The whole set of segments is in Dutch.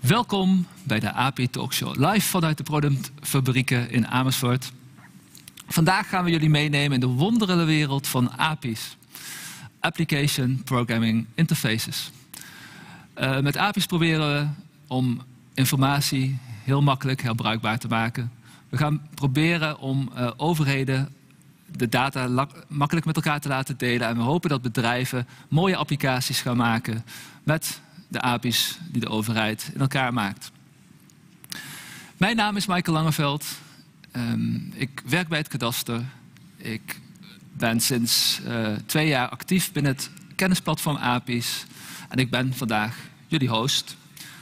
Welkom bij de API Talkshow, live vanuit de productfabrieken in Amersfoort. Vandaag gaan we jullie meenemen in de wonderlijke wereld van API's. Application Programming Interfaces. Met API's proberen we om informatie heel makkelijk herbruikbaar te maken. We gaan proberen om overheden de data makkelijk met elkaar te laten delen. En we hopen dat bedrijven mooie applicaties gaan maken met de API's die de overheid in elkaar maakt. Mijn naam is Michael Langeveld. Ik werk bij het kadaster. Ik ben sinds 2 jaar actief binnen het kennisplatform API's. En ik ben vandaag jullie host.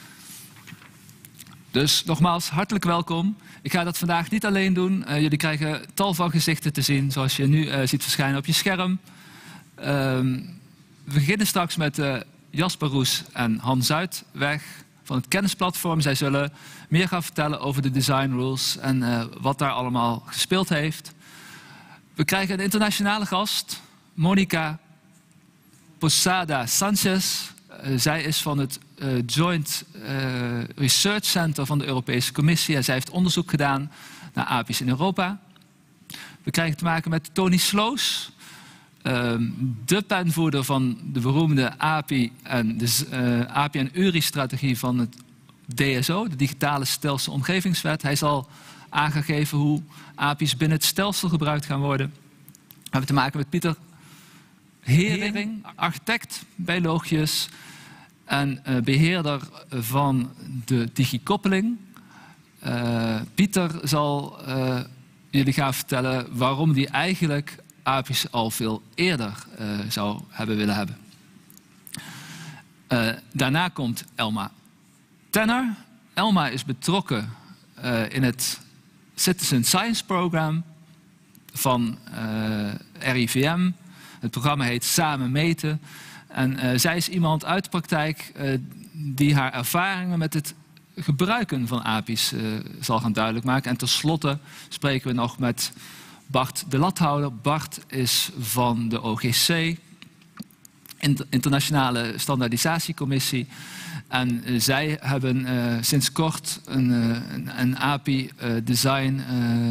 Dus nogmaals, hartelijk welkom. Ik ga dat vandaag niet alleen doen. Jullie krijgen tal van gezichten te zien, zoals je nu ziet verschijnen op je scherm. We beginnen straks met Jasper Roes en Han Zuidweg van het kennisplatform. Zij zullen meer gaan vertellen over de design rules en wat daar allemaal gespeeld heeft. We krijgen een internationale gast, Monica Posada Sanchez. Zij is van het Joint Research Center van de Europese Commissie en zij heeft onderzoek gedaan naar API's in Europa. We krijgen te maken met Tony Sloos, de penvoerder van de beroemde API en URI-strategie van het DSO, de Digitale Stelsel Omgevingswet. Hij zal aangegeven hoe API's binnen het stelsel gebruikt gaan worden. We hebben te maken met Pieter Hering, architect bij Logius en beheerder van de digikoppeling. Pieter zal jullie gaan vertellen waarom hij eigenlijk API's al veel eerder zou hebben willen hebben. Daarna komt Elma Tenner. Elma is betrokken in het Citizen Science Program van RIVM. Het programma heet Samen Meten. En zij is iemand uit de praktijk die haar ervaringen met het gebruiken van API's zal gaan duidelijk maken. En tenslotte spreken we nog met Bart de Lathouder. Bart is van de OGC, Internationale Standaardisatiecommissie. En zij hebben sinds kort een API-design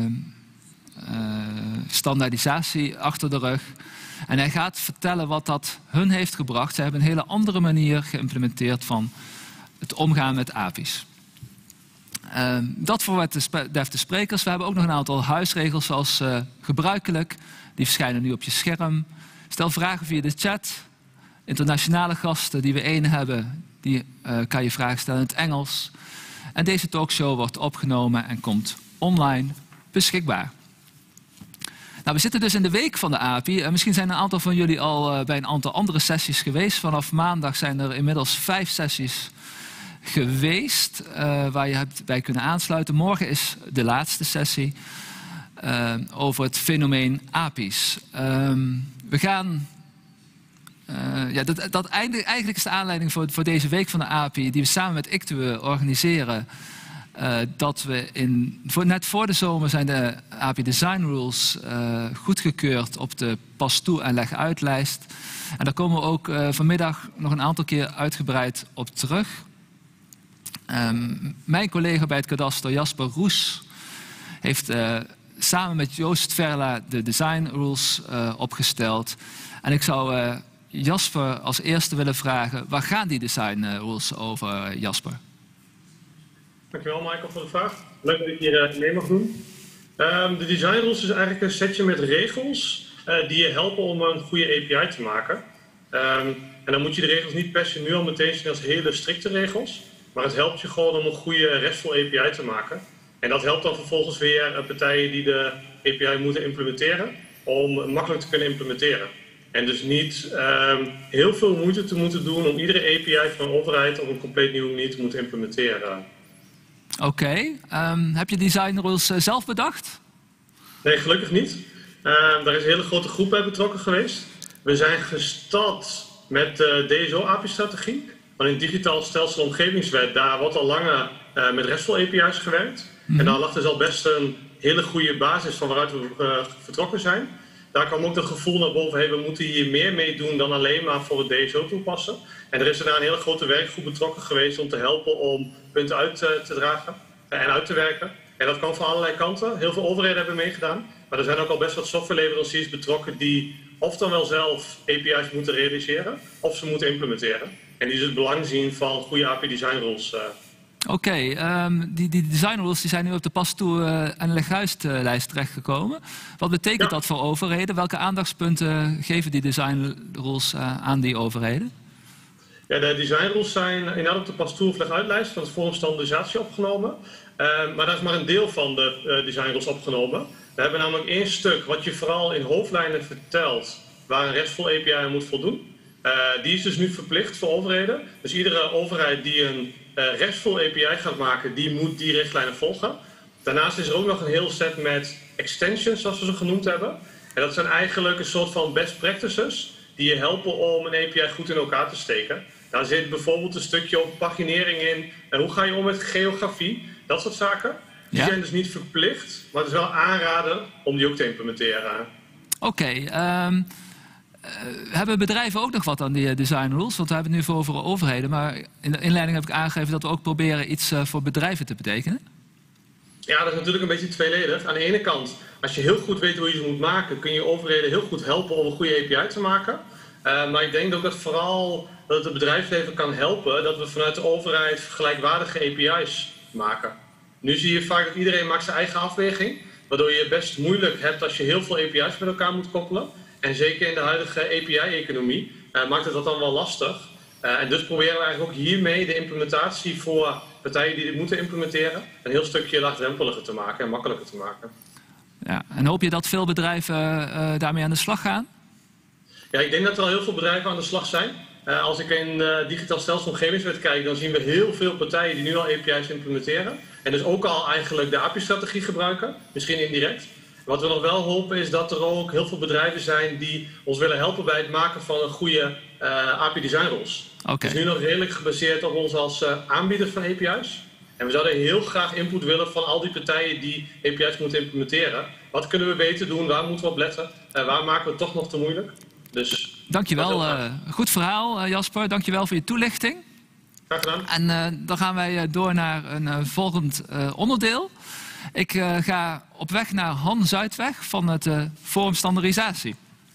standaardisatie achter de rug. En hij gaat vertellen wat dat hun heeft gebracht. Zij hebben een hele andere manier geïmplementeerd van het omgaan met API's. Dat voor wat betreft de sprekers. We hebben ook nog een aantal huisregels zoals gebruikelijk. Die verschijnen nu op je scherm. Stel vragen via de chat. Internationale gasten die we één hebben, die kan je vragen stellen in het Engels. En deze talkshow wordt opgenomen en komt online beschikbaar. Nou, we zitten dus in de week van de API. Misschien zijn een aantal van jullie al bij een aantal andere sessies geweest. Vanaf maandag zijn er inmiddels 5 sessies geweest waar je hebt bij kunnen aansluiten. Morgen is de laatste sessie over het fenomeen API's. We gaan... eigenlijk is de aanleiding voor deze week van de API, die we samen met ICTUE organiseren, dat we net voor de zomer zijn de API Design Rules goedgekeurd op de pas toe en leg uitlijst. En daar komen we ook vanmiddag nog een aantal keer uitgebreid op terug. Mijn collega bij het kadaster, Jasper Roes, heeft samen met Joost Verla de Design Rules opgesteld. En ik zou Jasper als eerste willen vragen, waar gaan die Design Rules over, Jasper? Dankjewel Michael voor de vraag. Leuk dat ik hier mee mag doen. De Design Rules is eigenlijk een setje met regels die je helpen om een goede API te maken. En dan moet je de regels niet per se nu al meteen zien als hele strikte regels. Maar het helpt je gewoon om een goede RESTful API te maken. En dat helpt dan vervolgens weer partijen die de API moeten implementeren, om makkelijk te kunnen implementeren. En dus niet heel veel moeite te moeten doen om iedere API van een overheid op een compleet nieuwe manier te moeten implementeren. Oké. Heb je Design Rules zelf bedacht? Nee, gelukkig niet. Daar is een hele grote groep bij betrokken geweest. We zijn gestart met de DSO-API-strategie. Van een digitaal stelsel omgevingswet, daar wordt al langer met RESTful API's gewerkt. En daar lag dus al best een hele goede basis van waaruit we vertrokken zijn. daar kwam ook dat gevoel naar boven, hey, we moeten hier meer mee doen dan alleen maar voor het DSO toepassen. En er is daarna een hele grote werkgroep betrokken geweest om te helpen om punten uit te dragen en uit te werken. En dat kwam van allerlei kanten. Heel veel overheden hebben meegedaan. Maar er zijn ook al best wat softwareleveranciers betrokken die of dan wel zelf API's moeten realiseren of ze moeten implementeren. En die dus het belang zien van goede API design rules. Oké, die design rules die zijn nu op de pas-toe en leg-uit-lijst terechtgekomen. Wat betekent dat voor overheden? Welke aandachtspunten geven die design rules aan die overheden? Ja, de design rules zijn inderdaad op de pas-toe of leg-uit-lijst van het Forum Standaardisatie opgenomen. Maar daar is maar een deel van de design rules opgenomen. We hebben namelijk één stuk wat je vooral in hoofdlijnen vertelt waar een RESTful API aan moet voldoen. Die is dus nu verplicht voor overheden. Dus iedere overheid die een RESTful API gaat maken, die moet die richtlijnen volgen. Daarnaast is er ook nog een heel set met extensions, zoals we ze genoemd hebben. En dat zijn eigenlijk een soort van best practices die je helpen om een API goed in elkaar te steken. Daar zit bijvoorbeeld een stukje over paginering in. En hoe ga je om met geografie? Dat soort zaken. Die zijn dus niet verplicht, maar het is wel aanraden om die ook te implementeren. Oké. Hebben bedrijven ook nog wat aan die design rules? Want we hebben het nu over overheden. Maar in de inleiding heb ik aangegeven dat we ook proberen iets voor bedrijven te betekenen. Ja, dat is natuurlijk een beetje tweeledig. Aan de ene kant, als je heel goed weet hoe je ze moet maken, kun je overheden heel goed helpen om een goede API te maken. Maar ik denk ook dat vooral dat het bedrijfsleven kan helpen dat we vanuit de overheid gelijkwaardige API's maken. Nu zie je vaak dat iedereen maakt zijn eigen afweging, waardoor je het best moeilijk hebt als je heel veel API's met elkaar moet koppelen. En zeker in de huidige API-economie maakt het dat dan wel lastig. En dus proberen we eigenlijk ook hiermee de implementatie voor partijen die dit moeten implementeren een heel stukje laagdrempeliger te maken en makkelijker te maken. Ja, en hoop je dat veel bedrijven daarmee aan de slag gaan? Ja, ik denk dat er al heel veel bedrijven aan de slag zijn. Als ik in digitaal stelselsomgevingswet kijk, dan zien we heel veel partijen die nu al API's implementeren. En dus ook al eigenlijk de API-strategie gebruiken, misschien indirect. Wat we nog wel hopen is dat er ook heel veel bedrijven zijn die ons willen helpen bij het maken van een goede API design rules. Het is nu nog redelijk gebaseerd op ons als aanbieder van API's. En we zouden heel graag input willen van al die partijen die API's moeten implementeren. Wat kunnen we beter doen? Waar moeten we op letten? Waar maken we het toch nog te moeilijk? Dus, dankjewel. Goed verhaal, Jasper. Dankjewel voor je toelichting. Graag gedaan. En dan gaan wij door naar een volgend onderdeel. Ik ga op weg naar Han Zuidweg van het Forum Standaardisatie.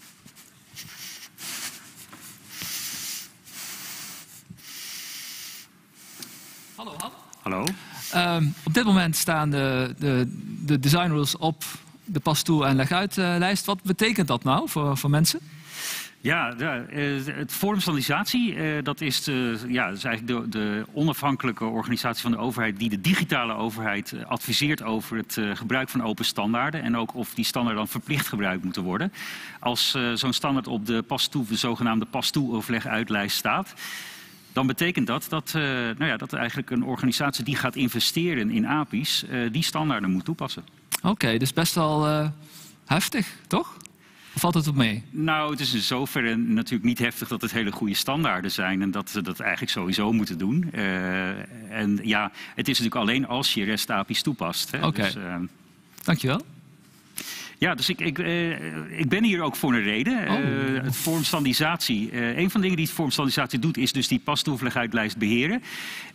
Hallo Han. Hallo. Op dit moment staan de design rules op de pas-toe en leg-uit-lijst. Wat betekent dat nou voor mensen? Ja, het Forum Standaardisatie, dat is eigenlijk de onafhankelijke organisatie van de overheid die de digitale overheid adviseert over het gebruik van open standaarden en ook of die standaarden dan verplicht gebruikt moeten worden. Als zo'n standaard op de pas-toe, de zogenaamde pas-toe of leg-uit-lijst staat, dan betekent dat eigenlijk een organisatie die gaat investeren in API's die standaarden moet toepassen. Oké, dus best wel heftig, toch? Of valt het op mee? Nou, het is in zoverre natuurlijk niet heftig dat het hele goede standaarden zijn en dat ze dat eigenlijk sowieso moeten doen. En ja, het is natuurlijk alleen als je REST-API's toepast. Oké, dus, dankjewel. Ja, dus ik ben hier ook voor een reden. Het Forum Standaardisatie, een van de dingen die het Forum Standaardisatie doet, is dus die pas-toe of leg-uit-lijst beheren.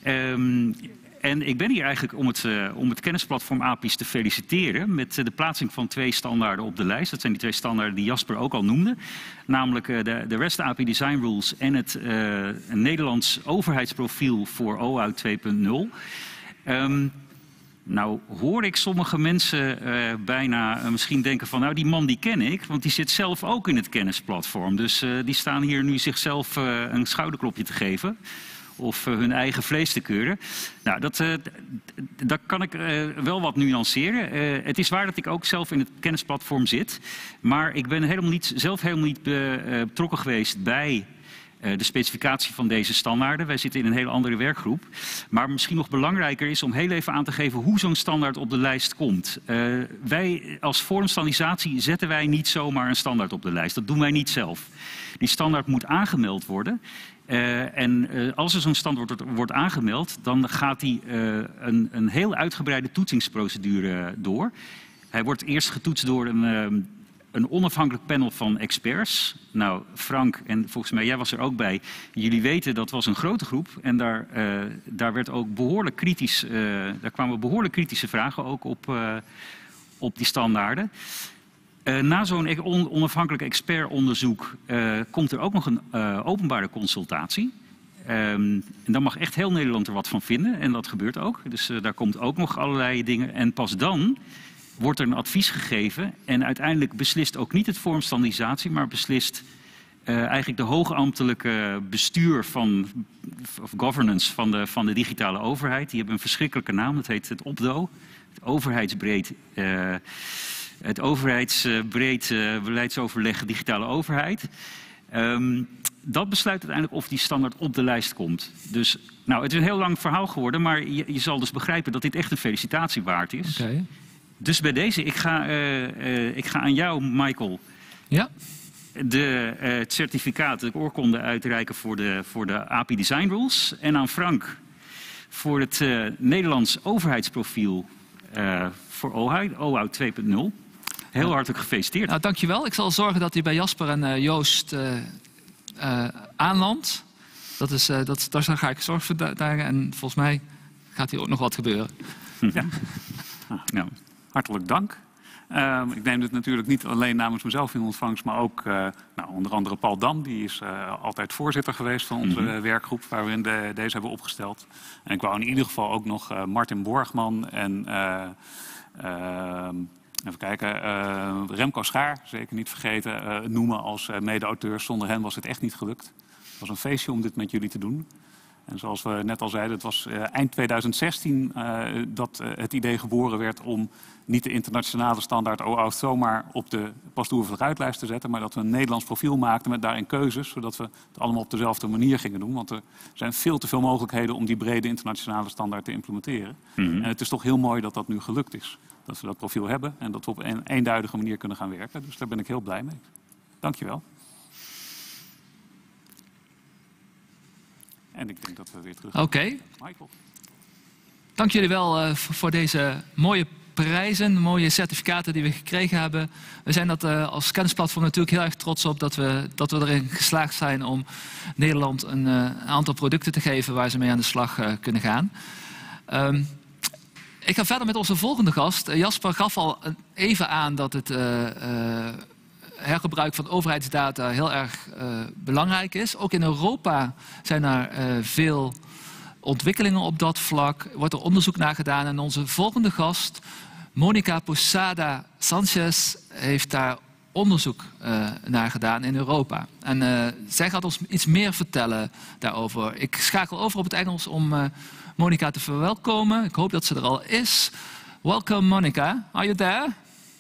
En ik ben hier eigenlijk om het kennisplatform API's te feliciteren met de plaatsing van 2 standaarden op de lijst. Dat zijn die 2 standaarden die Jasper ook al noemde. Namelijk de REST API Design Rules en het Nederlands overheidsprofiel voor OAuth 2.0. Nou hoor ik sommige mensen bijna misschien denken van nou die man die ken ik, want die zit zelf ook in het kennisplatform. Dus die staan hier nu zichzelf een schouderklopje te geven. Of hun eigen vlees te keuren. Nou, dat kan ik wel wat nuanceren. Het is waar dat ik ook zelf in het kennisplatform zit. Maar ik ben zelf helemaal niet betrokken geweest bij de specificatie van deze standaarden. Wij zitten in een hele andere werkgroep. Maar misschien nog belangrijker is om heel even aan te geven hoe zo'n standaard op de lijst komt. Wij als Forum Standaardisatie zetten wij niet zomaar een standaard op de lijst. Dat doen wij niet zelf. Die standaard moet aangemeld worden. En als er zo'n standaard wordt aangemeld, dan gaat die een heel uitgebreide toetsingsprocedure door. Hij wordt eerst getoetst door een onafhankelijk panel van experts. Nou, Frank en volgens mij, jij was er ook bij. Jullie weten, dat was een grote groep. En daar werd ook behoorlijk kritisch, daar kwamen behoorlijk kritische vragen ook op die standaarden. Na zo'n onafhankelijk expertonderzoek komt er ook nog een openbare consultatie. En daar mag echt heel Nederland er wat van vinden. En dat gebeurt ook. Dus daar komt ook nog allerlei dingen. En pas dan wordt er een advies gegeven. En uiteindelijk beslist ook niet het Forum Standaardisatie, maar beslist eigenlijk de hoogambtelijke bestuur of governance van de digitale overheid. Die hebben een verschrikkelijke naam. Dat heet het OPDO. Het overheidsbreed beleidsoverleg digitale overheid. Dat besluit uiteindelijk of die standaard op de lijst komt. Dus nou, het is een heel lang verhaal geworden, maar je zal dus begrijpen dat dit echt een felicitatie waard is. Okay. Dus bij deze, ik ga aan jou, Michael, ja? het certificaat, de oorkonde uitreiken voor de API Design Rules. En aan Frank voor het Nederlands overheidsprofiel voor OHAU 2.0. Heel hartelijk gefeliciteerd. Nou, dankjewel. Ik zal zorgen dat hij bij Jasper en Joost aanlandt. Daar ga ik zorg voor dragen. En volgens mij gaat hier ook nog wat gebeuren. Ja. Nou, hartelijk dank. Ik neem dit natuurlijk niet alleen namens mezelf in ontvangst, maar ook onder andere Paul Dam. Die is altijd voorzitter geweest van onze werkgroep waarin deze hebben opgesteld. En ik wou in ieder geval ook nog Martin Borgman en even kijken, Remco Schaar, zeker niet vergeten, noemen als mede-auteurs. Zonder hen was het echt niet gelukt. Het was een feestje om dit met jullie te doen. En zoals we net al zeiden, het was eind 2016 dat het idee geboren werd om niet de internationale standaard OAuth zomaar op de pas-toe-of-eruitlijst te zetten, maar dat we een Nederlands profiel maakten met daarin keuzes, zodat we het allemaal op dezelfde manier gingen doen. Want er zijn veel te veel mogelijkheden om die brede internationale standaard te implementeren. En het is toch heel mooi dat dat nu gelukt is. Dat we dat profiel hebben en dat we op een eenduidige manier kunnen gaan werken. Dus daar ben ik heel blij mee. Dankjewel. En ik denk dat we weer terug gaan. Oké. Michael. Dank jullie wel voor deze mooie prijzen, mooie certificaten die we gekregen hebben. We zijn dat als kennisplatform natuurlijk heel erg trots op dat we erin geslaagd zijn om Nederland een aantal producten te geven waar ze mee aan de slag kunnen gaan. Ik ga verder met onze volgende gast. Jasper gaf al even aan dat het hergebruik van overheidsdata heel erg belangrijk is. Ook in Europa zijn er veel ontwikkelingen op dat vlak. Wordt er onderzoek naar gedaan. En onze volgende gast, Monica Posada Sanchez, heeft daar onderzoek naar gedaan in Europa. En zij gaat ons iets meer vertellen daarover. Ik schakel over op het Engels om Monica te verwelkomen. Ik hoop dat ze er al is. Welcome, Monica. Are you there?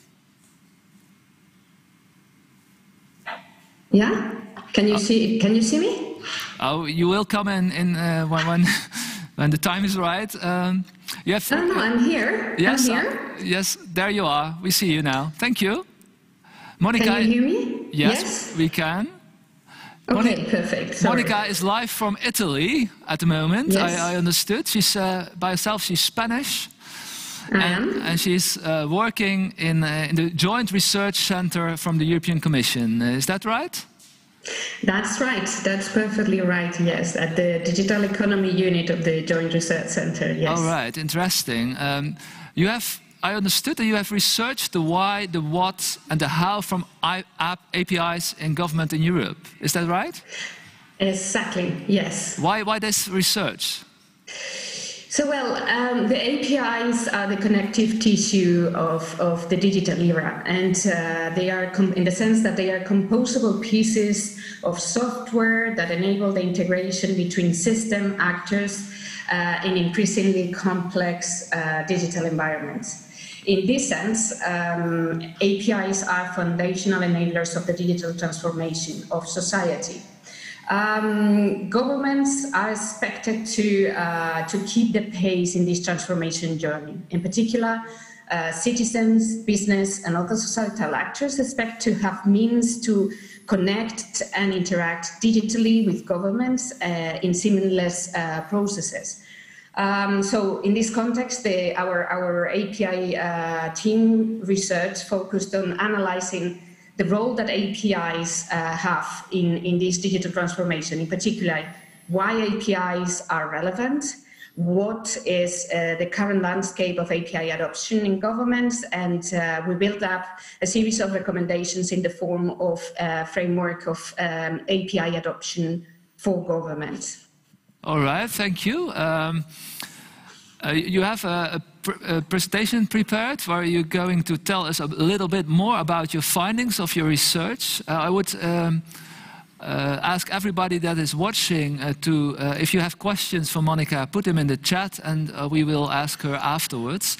Yeah. Can you see me? Oh, you will come in when the time is right. You have, no, I'm here. Yes, I'm here. Yes, there you are. We see you now. Thank you, Monica. Can you hear me? Yes, we can. Okay, perfect. Sorry. Monica is live from Italy at the moment. Yes. I understood. She's by herself. She's Spanish. I am. And she's working in the Joint Research Center from the European Commission. Is that right? That's right. That's perfectly right. Yes, at the Digital Economy Unit of the Joint Research Center. Yes. All right. Interesting. I understood that you have researched the why, the what, and the how from APIs in government in Europe. Is that right? Exactly. Yes. Why this research? So, well, the APIs are the connective tissue of the digital era, and they are, in the sense that they are composable pieces of software that enable the integration between system actors in increasingly complex digital environments. In this sense, APIs are foundational enablers of the digital transformation of society. Governments are expected to keep the pace in this transformation journey. In particular, citizens, business, and other societal actors expect to have means to connect and interact digitally with governments in seamless processes. So in this context, our API team research focused on analyzing the role that APIs have in this digital transformation, in particular, why APIs are relevant, what is the current landscape of API adoption in governments, and we built up a series of recommendations in the form of a framework of API adoption for government. All right, thank you. You have a presentation prepared where you're going to tell us a little bit more about your findings of your research. I would ask everybody that is watching to, if you have questions for Monica, put them in the chat and we will ask her afterwards.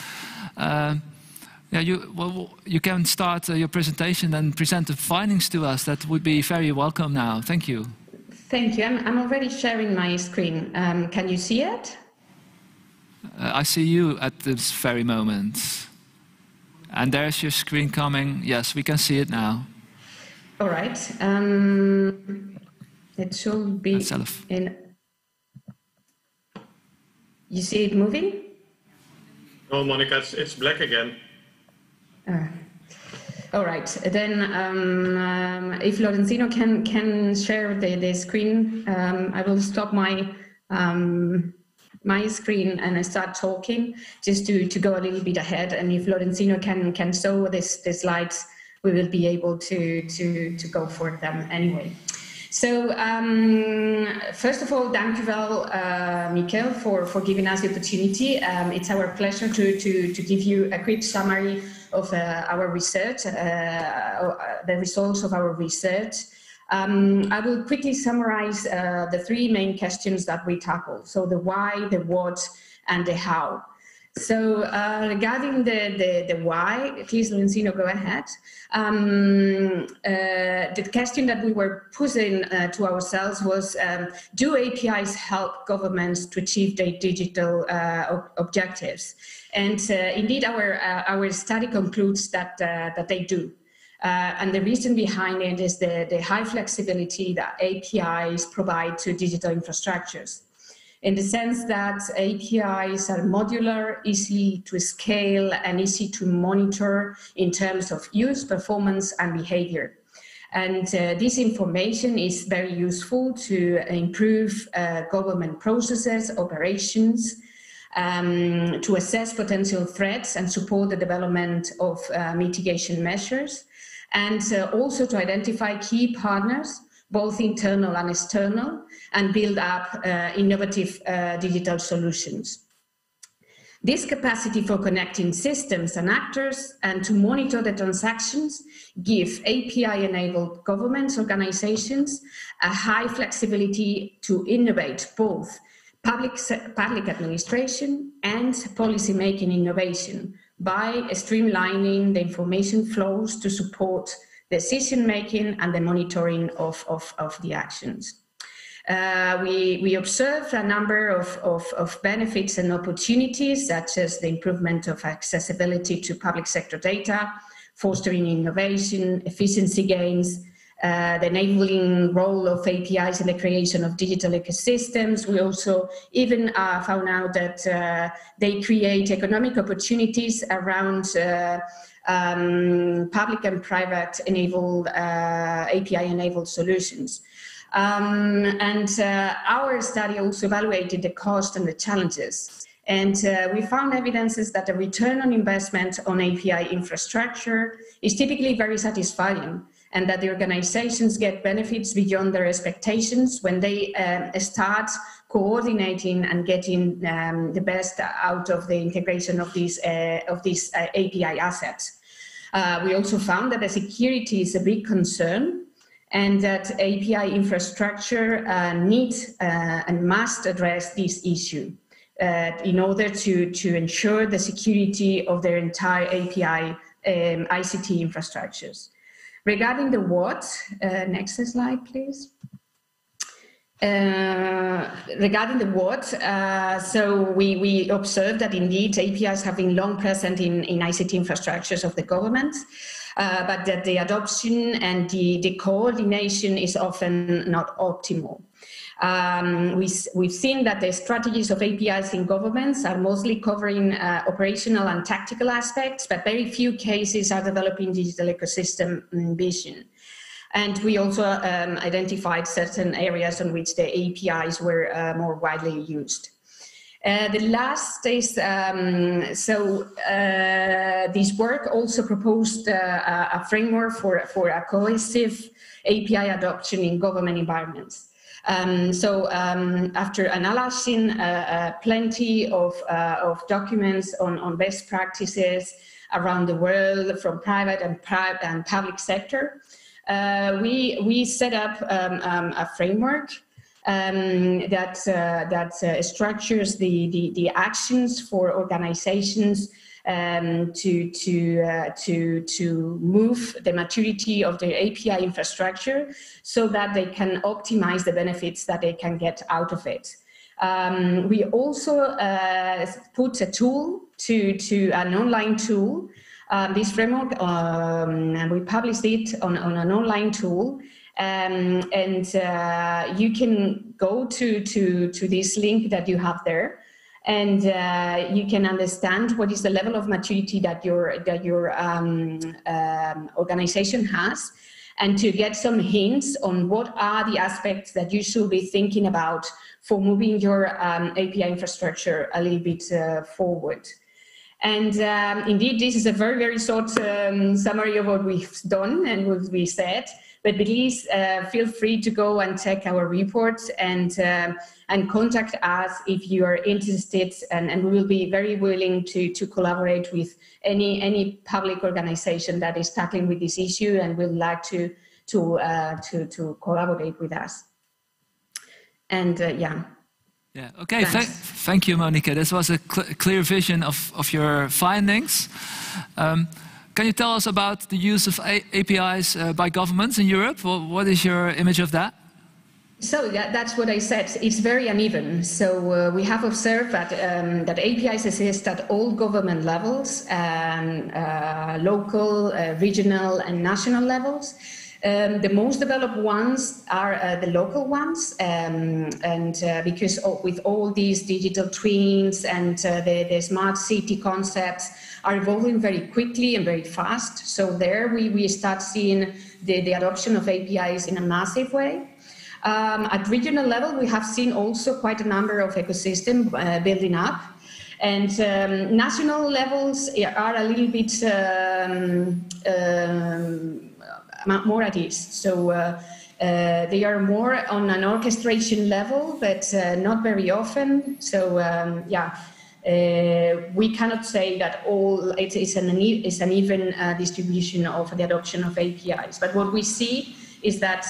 You can start your presentation and present the findings to us. That would be very welcome now. Thank you. Thank you. I'm already sharing my screen. Can you see it? I see you at this very moment. And there's your screen coming. Yes, we can see it now. All right. It should be in. You see it moving? Oh, Monica, it's black again. All right. Then, if Lorenzino can share the screen, I will stop my my screen and I start talking just to go a little bit ahead. And if Lorenzino can show the slides, we will be able to go for them anyway. So first of all, thank you well, Michael, for giving us the opportunity. It's our pleasure to give you a quick summary of our research, the results of our research. I will quickly summarize the three main questions that we tackle. So the why, the what, and the how. So regarding the why, please, Lorenzino, go ahead. The question that we were posing to ourselves was, do APIs help governments to achieve their digital objectives? And indeed, our study concludes that they do. And the reason behind it is the high flexibility that APIs provide to digital infrastructures, in the sense that APIs are modular, easy to scale, and easy to monitor in terms of use, performance, and behavior. And this information is very useful to improve government processes, operations, to assess potential threats and support the development of mitigation measures, and also to identify key partners, both internal and external, and build up innovative digital solutions. This capacity for connecting systems and actors and to monitor the transactions give API-enabled government organizations a high flexibility to innovate both public administration and policy-making innovation by streamlining the information flows to support decision-making and the monitoring of the actions. We observed a number of benefits and opportunities, such as the improvement of accessibility to public sector data, fostering innovation, efficiency gains, the enabling role of APIs in the creation of digital ecosystems. We also even found out that they create economic opportunities around public and private enabled API-enabled solutions. Our study also evaluated the cost and the challenges. And we found evidences that the return on investment on API infrastructure is typically very satisfying, and that the organizations get benefits beyond their expectations when they start coordinating and getting the best out of the integration of these API assets. We also found that the security is a big concern, and that API infrastructure needs and must address this issue in order to ensure the security of their entire API ICT infrastructures. Regarding the what, next slide, please. Regarding the what, so we observed that indeed APIs have been long present in ICT infrastructures of the government. but that the adoption and the coordination is often not optimal. We've seen that the strategies of APIs in governments are mostly covering operational and tactical aspects, but very few cases are developing digital ecosystem vision. And we also identified certain areas on which the APIs were more widely used. The last is, this work also proposed a framework for a cohesive API adoption in government environments. After analyzing plenty of documents on best practices around the world from private and public sector, we set up a framework that structures the actions for organizations to move the maturity of their API infrastructure so that they can optimize the benefits that they can get out of it. We also put a tool to an online tool. This framework, and we published it on an online tool. And you can go to this link that you have there, and you can understand what is the level of maturity that your organization has, and to get some hints on what are the aspects that you should be thinking about for moving your API infrastructure a little bit forward. And indeed, this is a very, very short summary of what we've done and what we said. But please feel free to go and check our reports and contact us if you are interested, and we will be very willing to collaborate with any public organization that is tackling with this issue and would like to collaborate with us. And yeah. Yeah. Okay. Thank you, Monica. This was a clear vision of your findings. Can you tell us about the use of APIs by governments in Europe? What is your image of that? So that's what I said. It's very uneven. So we have observed that APIs exist at all government levels, local, regional, and national levels. The most developed ones are the local ones, because with all these digital twins and the smart city concepts are evolving very quickly and very fast. So there we start seeing the adoption of APIs in a massive way. At regional level, we have seen also quite a number of ecosystems building up. And national levels are a little bit more at ease. So they are more on an orchestration level, but not very often. So we cannot say that it's an even distribution of the adoption of APIs. But what we see is that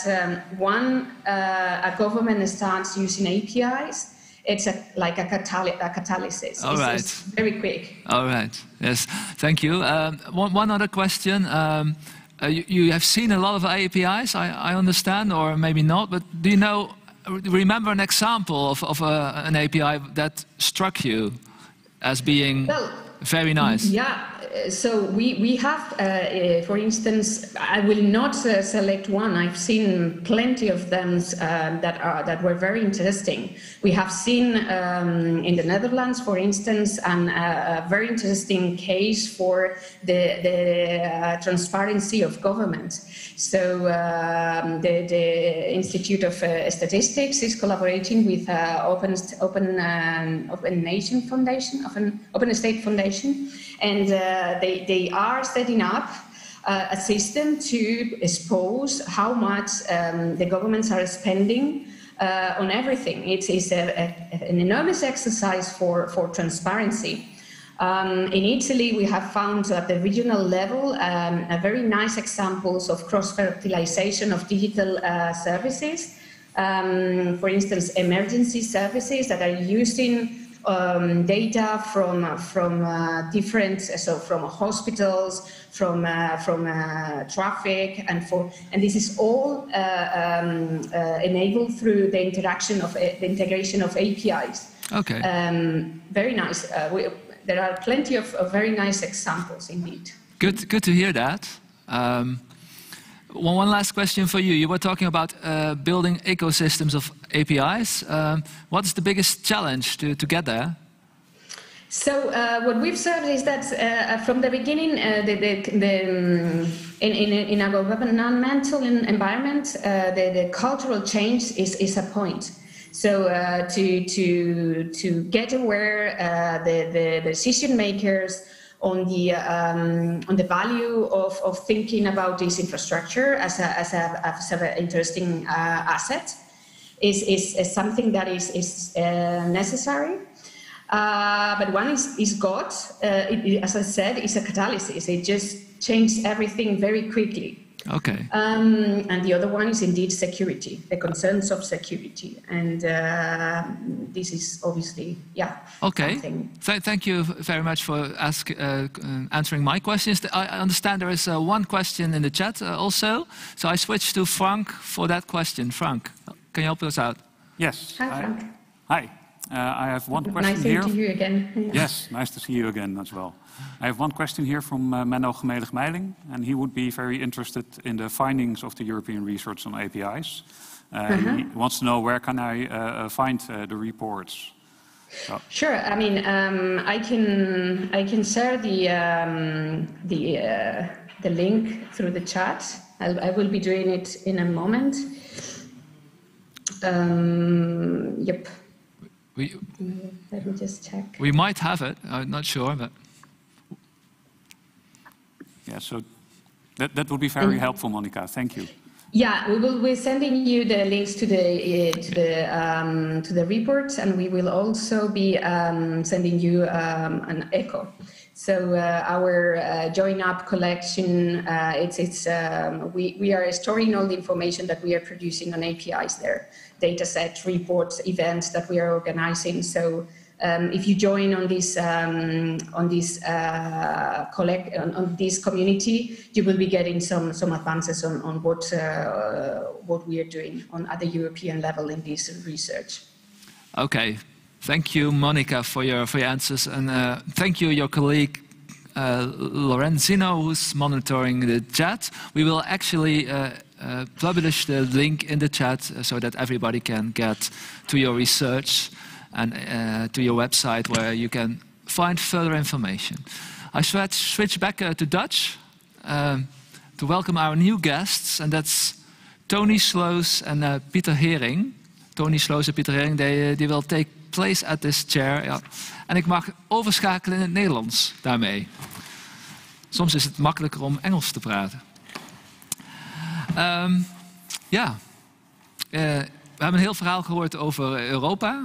a government starts using APIs, it's like a catalysis. It's very quick. All right. Yes. Thank you. One other question. You have seen a lot of APIs, I understand, or maybe not. But do you remember an example of an API that struck you as being very nice? Yeah. So we have, for instance, I will not select one. I've seen plenty of them that were very interesting. We have seen in the Netherlands, for instance, a very interesting case for the transparency of government. So the Institute of Statistics is collaborating with Open State Foundation, and they are setting up a system to expose how much the governments are spending on everything. It is an enormous exercise for transparency. In Italy, we have found at the regional level a very nice examples of cross-fertilization of digital services. For instance, emergency services that are using data from different, so from hospitals, from traffic, and this is all enabled through the integration of APIs. Okay. Very nice. There are plenty of very nice examples indeed. Good to hear that. One last question for you. You were talking about building ecosystems of APIs. What is the biggest challenge to get there? So what we've observed is that from the beginning, in our governmental environment, the cultural change is a point. So to get aware the decision makers on the value of thinking about this infrastructure as an interesting asset is something that is necessary. But one is God, as I said, is a catalysis. It just changes everything very quickly. Okay. And the other one is indeed security, the concerns of security. And this is obviously, Okay. Thank you very much for answering my questions. I understand there is one question in the chat also. So I switch to Frank for that question. Frank, can you help us out? Yes. Hi, Frank. Hi. I have one question nice here. Nice to see you again. Yes, nice to see you again as well. I have one question here from Menno Gemelig-Meiling, and he would be very interested in the findings of the European research on APIs. He wants to know where can I find the reports. So. Sure. I mean, I can share the link through the chat. I will be doing it in a moment. Yep. Let me just check. We might have it. I'm not sure, but yeah. So that would be very helpful, Monica. Thank you. Yeah, we're sending you the links to the report, and we will also be sending you an echo. So our Join Up collection, we are storing all the information that we are producing on APIs there, dataset, reports, events that we are organizing. So if you join on this community, you will be getting some advances on what we are doing at the European level in this research. Okay. Thank you, Monica, for your answers, and thank you, your colleague Lorenzino, who's monitoring the chat. We will actually publish the link in the chat so that everybody can get to your research and to your website where you can find further information. I switch back to Dutch to welcome our new guests, and that's Tony Sloos and Pieter Hering. Tony Sloos en Pieter Hering, they will take place at this chair. Ja. En ik mag overschakelen in het Nederlands daarmee. Soms is het makkelijker om Engels te praten. We hebben een heel verhaal gehoord over Europa.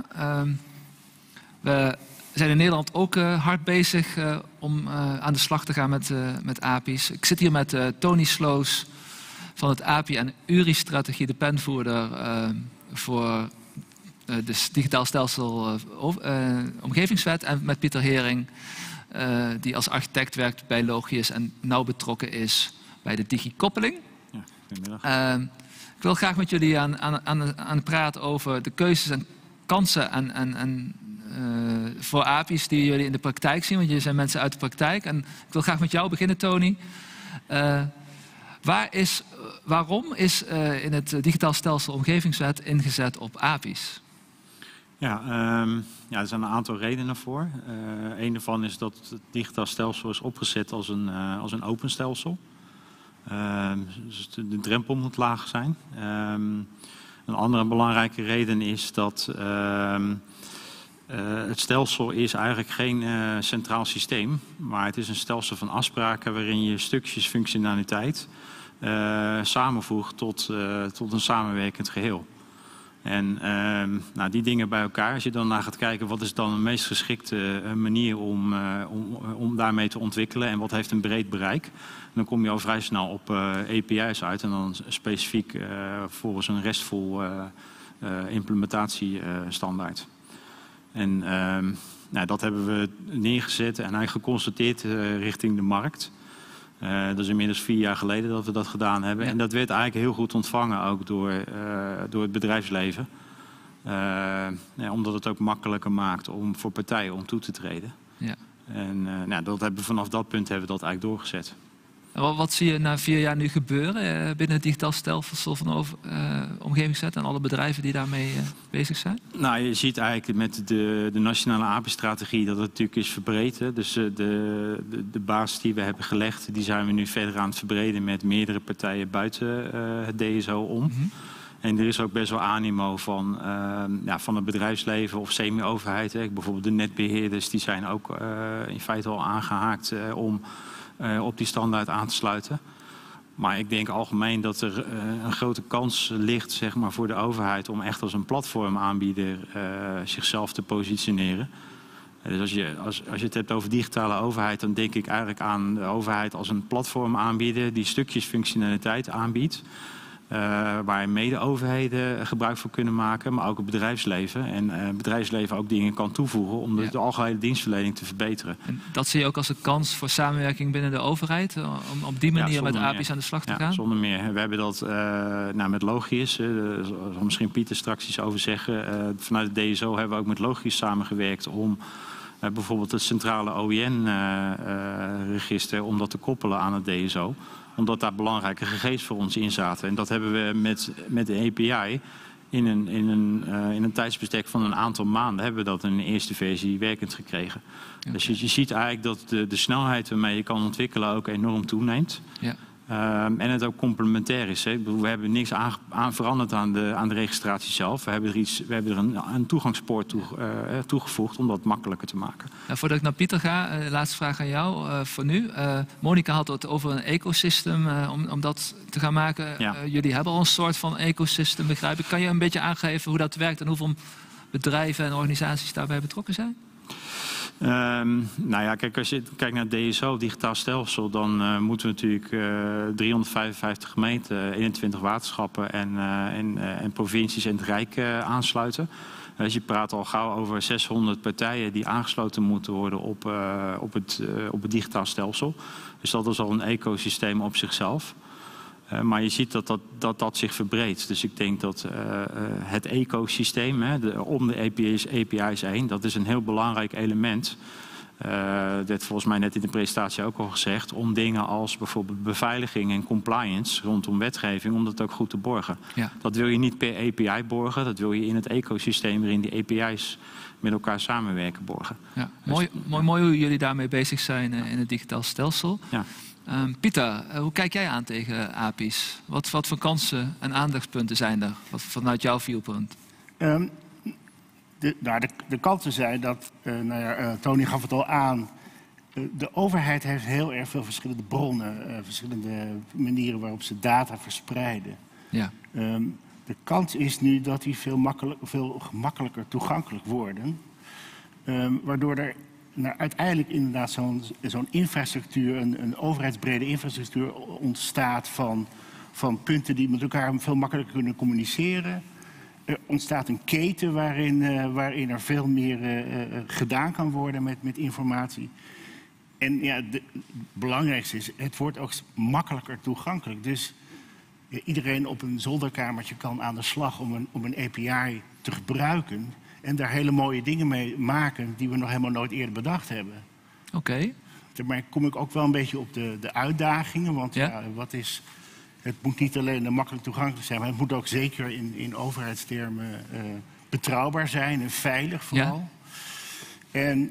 We zijn in Nederland ook hard bezig om aan de slag te gaan met API's. Ik zit hier met Tony Sloos van het API en URI-strategie, de penvoerder voor de digitaal stelsel omgevingswet. En met Pieter Hering, die als architect werkt bij Logius en nauw betrokken is bij de digikoppeling. Ja, goedemiddag. Ik wil graag met jullie aan praten over de keuzes en kansen voor API's die jullie in de praktijk zien. Want jullie zijn mensen uit de praktijk. En ik wil graag met jou beginnen, Tony. Waarom is in het digitaal stelsel omgevingswet ingezet op API's? Ja, er zijn een aantal redenen voor. Een daarvan is dat het digitaal stelsel is opgezet als een open stelsel. Dus de drempel moet laag zijn. Een andere belangrijke reden is dat het stelsel is eigenlijk geen centraal systeem, maar het is een stelsel van afspraken waarin je stukjes functionaliteit samenvoegt tot een samenwerkend geheel. En die dingen bij elkaar, als je dan naar gaat kijken wat is dan de meest geschikte manier om daarmee te ontwikkelen en wat heeft een breed bereik, dan kom je al vrij snel op API's uit en dan specifiek volgens een RESTful implementatiestandaard. En dat hebben we neergezet en eigenlijk geconstateerd richting de markt. Dat is inmiddels 4 jaar geleden dat we dat gedaan hebben. Ja. En dat werd eigenlijk heel goed ontvangen ook door het bedrijfsleven. Omdat het ook makkelijker maakt voor partijen om toe te treden. Ja. En vanaf dat punt hebben we dat eigenlijk doorgezet. Wat zie je na 4 jaar nu gebeuren binnen het digitaal stelsel van omgevingswet en alle bedrijven die daarmee bezig zijn? Nou, je ziet eigenlijk met de nationale apenstrategie dat het natuurlijk is verbreed. Hè. Dus de basis die we hebben gelegd, die zijn we nu verder aan het verbreden met meerdere partijen buiten het DSO om. Mm-hmm. En er is ook best wel animo van het bedrijfsleven of semi-overheid. Hè. Bijvoorbeeld de netbeheerders, die zijn ook in feite al aangehaakt om op die standaard aan te sluiten. Maar ik denk algemeen dat er een grote kans ligt, zeg maar, voor de overheid om echt als een platformaanbieder zichzelf te positioneren. Dus als je het hebt over digitale overheid, dan denk ik eigenlijk aan de overheid als een platformaanbieder die stukjes functionaliteit aanbiedt. Waar mede-overheden gebruik van kunnen maken, maar ook het bedrijfsleven. En het bedrijfsleven ook dingen kan toevoegen om de algehele dienstverlening te verbeteren. En dat zie je ook als een kans voor samenwerking binnen de overheid? Om op die manier met API's aan de slag te gaan? Zonder meer. We hebben dat met Logius, daar zal misschien Pieter straks iets over zeggen. Vanuit de DSO hebben we ook met Logius samengewerkt om bijvoorbeeld het centrale OIN-register, om dat te koppelen aan het DSO. Omdat daar belangrijke gegevens voor ons in zaten. En dat hebben we met de API in een tijdsbestek van een aantal maanden hebben we dat in de eerste versie werkend gekregen. Okay. Dus je ziet eigenlijk dat de snelheid waarmee je kan ontwikkelen ook enorm toeneemt. Ja. En het ook complementair is. Hè. We hebben niks aan veranderd aan de registratie zelf. We hebben er een toegangspoort toegevoegd om dat makkelijker te maken. Voordat ik naar Pieter ga, laatste vraag aan jou voor nu. Monica had het over een ecosystem om dat te gaan maken. Ja. Jullie hebben al een soort van ecosystem, begrijp ik. Kan je een beetje aangeven hoe dat werkt en hoeveel bedrijven en organisaties daarbij betrokken zijn? Kijk, als je kijkt naar het DSO, digitaal stelsel, dan moeten we natuurlijk 355 gemeenten, 21 waterschappen en provincies en het Rijk aansluiten. Dus je praat al gauw over 600 partijen die aangesloten moeten worden op het digitaal stelsel. Dus dat is al een ecosysteem op zichzelf. Maar je ziet dat zich verbreedt. Dus ik denk dat het ecosysteem om de API's heen, dat is een heel belangrijk element. Dat werd volgens mij net in de presentatie ook al gezegd. Om dingen als bijvoorbeeld beveiliging en compliance rondom wetgeving, om dat ook goed te borgen. Ja. Dat wil je niet per API borgen. Dat wil je in het ecosysteem waarin die API's met elkaar samenwerken borgen. Ja. Dus, mooi hoe jullie daarmee bezig zijn in het digitaal stelsel. Ja. Pieter, hoe kijk jij aan tegen API's? Wat voor kansen en aandachtspunten zijn er vanuit jouw viewpoint? De kansen zijn dat, Tony gaf het al aan, de overheid heeft heel erg veel verschillende bronnen, verschillende manieren waarop ze data verspreiden. Ja. De kans is nu dat die veel gemakkelijker toegankelijk worden, waardoor er uiteindelijk inderdaad zo'n infrastructuur, een overheidsbrede infrastructuur ontstaat van punten die met elkaar veel makkelijker kunnen communiceren. Er ontstaat een keten waarin er veel meer gedaan kan worden met informatie. En ja, het belangrijkste is, het wordt ook makkelijker toegankelijk. Dus iedereen op een zolderkamertje kan aan de slag om een API te gebruiken en daar hele mooie dingen mee maken die we nog helemaal nooit eerder bedacht hebben. Oké. Maar kom ik ook wel een beetje op de uitdagingen. Want het moet niet alleen makkelijk toegankelijk zijn, maar het moet ook zeker in overheidstermen betrouwbaar zijn en veilig vooral. Ja. En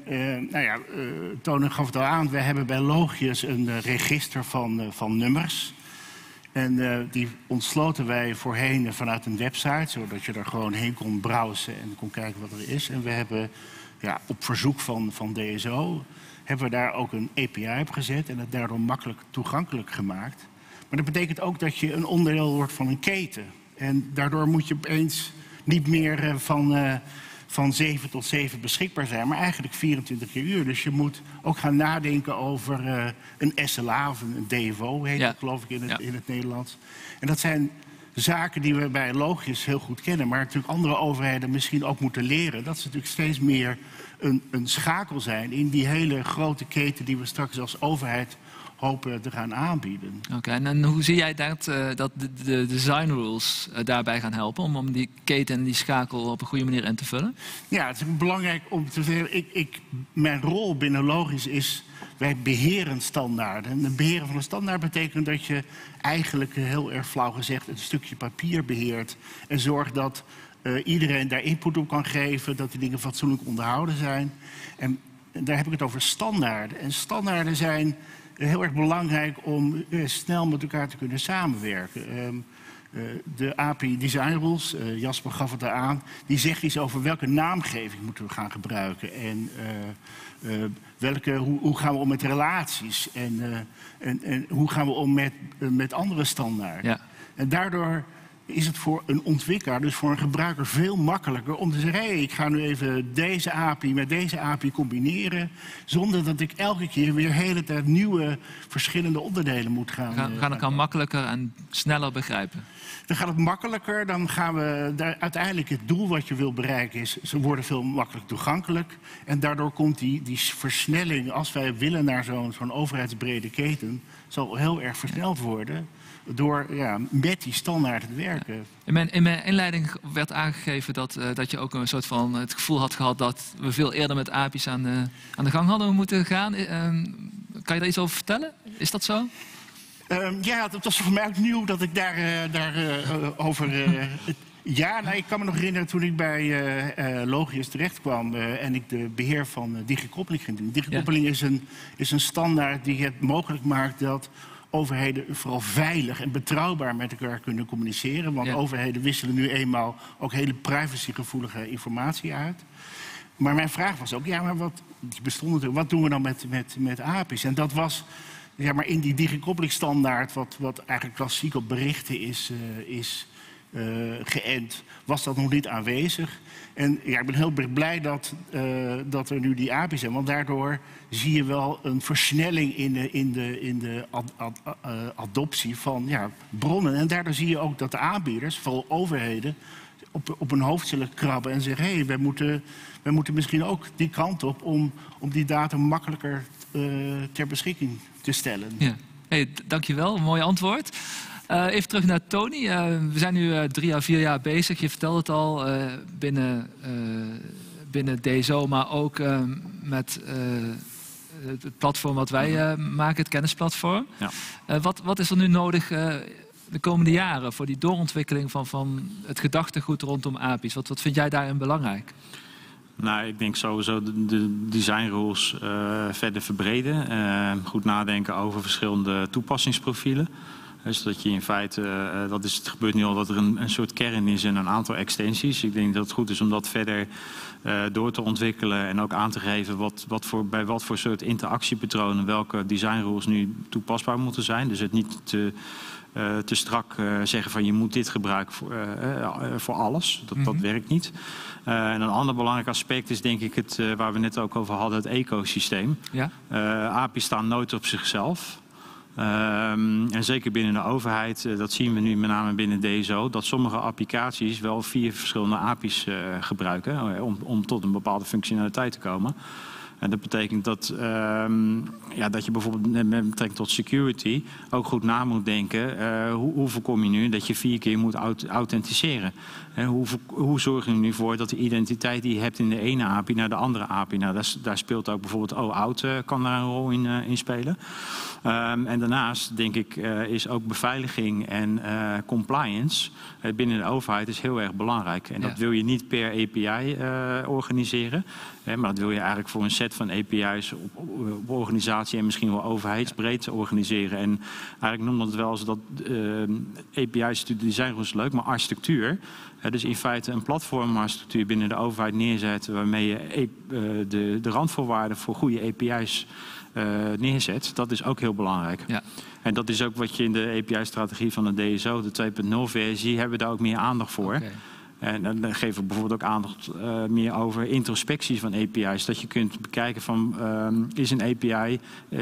Tony gaf het al aan, we hebben bij Logius een register van nummers. En die ontsloten wij voorheen vanuit een website, zodat je er gewoon heen kon browsen en kon kijken wat er is. En we hebben op verzoek van DSO hebben we daar ook een API op gezet en het daardoor makkelijk toegankelijk gemaakt. Maar dat betekent ook dat je een onderdeel wordt van een keten. En daardoor moet je opeens niet meer van 7 tot 7 beschikbaar zijn, maar eigenlijk 24 per uur. Dus je moet ook gaan nadenken over een SLA of een DFO, heet het geloof ik in het Nederlands. En dat zijn zaken die we bij Logius heel goed kennen, maar natuurlijk andere overheden misschien ook moeten leren. Dat ze natuurlijk steeds meer een schakel zijn in die hele grote keten die we straks als overheid hopen te gaan aanbieden. Oké, en hoe zie jij dat de design rules daarbij gaan helpen om die keten en die schakel op een goede manier in te vullen? Ja, het is belangrijk om te zeggen, mijn rol binnen Logius is wij beheren standaarden. En het beheren van een standaard betekent dat je eigenlijk heel erg flauw gezegd een stukje papier beheert. En zorgt dat iedereen daar input op kan geven, dat die dingen fatsoenlijk onderhouden zijn. En daar heb ik het over standaarden. En standaarden zijn heel erg belangrijk om snel met elkaar te kunnen samenwerken. De API Design Rules, Jasper gaf het aan, die zegt iets over welke naamgeving moeten we gaan gebruiken. En hoe gaan we om met relaties en hoe gaan we om met andere standaarden. Ja. En daardoor is het voor een ontwikkelaar, dus voor een gebruiker, veel makkelijker om te zeggen, hey, ik ga nu even deze API met deze API combineren, zonder dat ik elke keer weer de hele tijd nieuwe verschillende onderdelen moet gaan elkaar makkelijker en sneller begrijpen. Dan gaat het makkelijker, dan gaan we uiteindelijk het doel wat je wil bereiken is, ze worden veel makkelijker toegankelijk. En daardoor komt die versnelling, als wij willen naar zo'n overheidsbrede keten, zal heel erg versneld worden. Door met die standaarden te werken. Ja. In mijn inleiding werd aangegeven dat je ook een soort van het gevoel had gehad dat we veel eerder met API's aan de gang hadden moeten gaan. Kan je daar iets over vertellen? Is dat zo? Ja, dat was voor mij ook nieuw dat ik over... ik kan me nog herinneren toen ik bij Logius terecht kwam en ik de beheer van digikoppeling ging doen. Digikoppeling is een standaard die het mogelijk maakt dat overheden vooral veilig en betrouwbaar met elkaar kunnen communiceren. Want overheden wisselen nu eenmaal ook hele privacygevoelige informatie uit. Maar mijn vraag was ook, wat doen we dan met API's? En dat was maar in die digikoppelingsstandaard, wat eigenlijk klassiek op berichten is geënt, was dat nog niet aanwezig. En ik ben heel blij dat er nu die API's zijn, want daardoor zie je wel een versnelling in de adoptie van bronnen. En daardoor zie je ook dat de aanbieders, vooral overheden, op hun hoofd zullen krabben en zeggen, hey, wij moeten misschien ook die kant op om die data makkelijker ter beschikking te stellen. Ja. Hey, dankjewel, een mooi antwoord. Even terug naar Tony. We zijn nu 3 à 4 jaar bezig. Je vertelde het al, binnen DSO, maar ook met het platform wat wij maken, het kennisplatform. Ja. Wat is er nu nodig de komende jaren voor die doorontwikkeling van het gedachtegoed rondom API's? Wat vind jij daarin belangrijk? Nou, ik denk sowieso de design rules verder verbreden. Goed nadenken over verschillende toepassingsprofielen. Dus dat je in feite, het gebeurt nu al dat er een soort kern is en een aantal extensies. Ik denk dat het goed is om dat verder door te ontwikkelen en ook aan te geven bij wat voor soort interactiepatronen welke design rules nu toepasbaar moeten zijn. Dus het niet te strak zeggen van je moet dit gebruiken voor alles. Dat werkt niet. En een ander belangrijk aspect is denk ik waar we net ook over hadden, het ecosysteem. Ja? API's staan nooit op zichzelf. En zeker binnen de overheid, dat zien we nu met name binnen DSO, dat sommige applicaties wel 4 verschillende API's gebruiken om tot een bepaalde functionaliteit te komen. En dat betekent dat je bijvoorbeeld met betrekking tot security ook goed na moet denken. Hoe voorkom je nu dat je 4 keer moet authenticeren? Hoe zorg je er nu voor dat de identiteit die je hebt in de ene API naar de andere API? Nou, daar speelt ook bijvoorbeeld OAuth kan daar een rol in spelen. En daarnaast denk ik is ook beveiliging en compliance binnen de overheid is heel erg belangrijk. En dat wil je niet per API organiseren. Maar dat wil je eigenlijk voor een set van API's op organisatie en misschien wel overheidsbreed organiseren. En eigenlijk noemen we het wel eens dat API's die zijn dus leuk, maar architectuur. Dus in feite een platformarchitectuur binnen de overheid neerzetten waarmee je de randvoorwaarden voor goede API's neerzet. Dat is ook heel belangrijk. Ja. En dat is ook wat je in de API-strategie van de DSO, de 2.0-versie, hebben we daar ook meer aandacht voor. Okay. En dan geven we bijvoorbeeld ook aandacht meer over introspecties van API's. Dat je kunt bekijken van, is een API,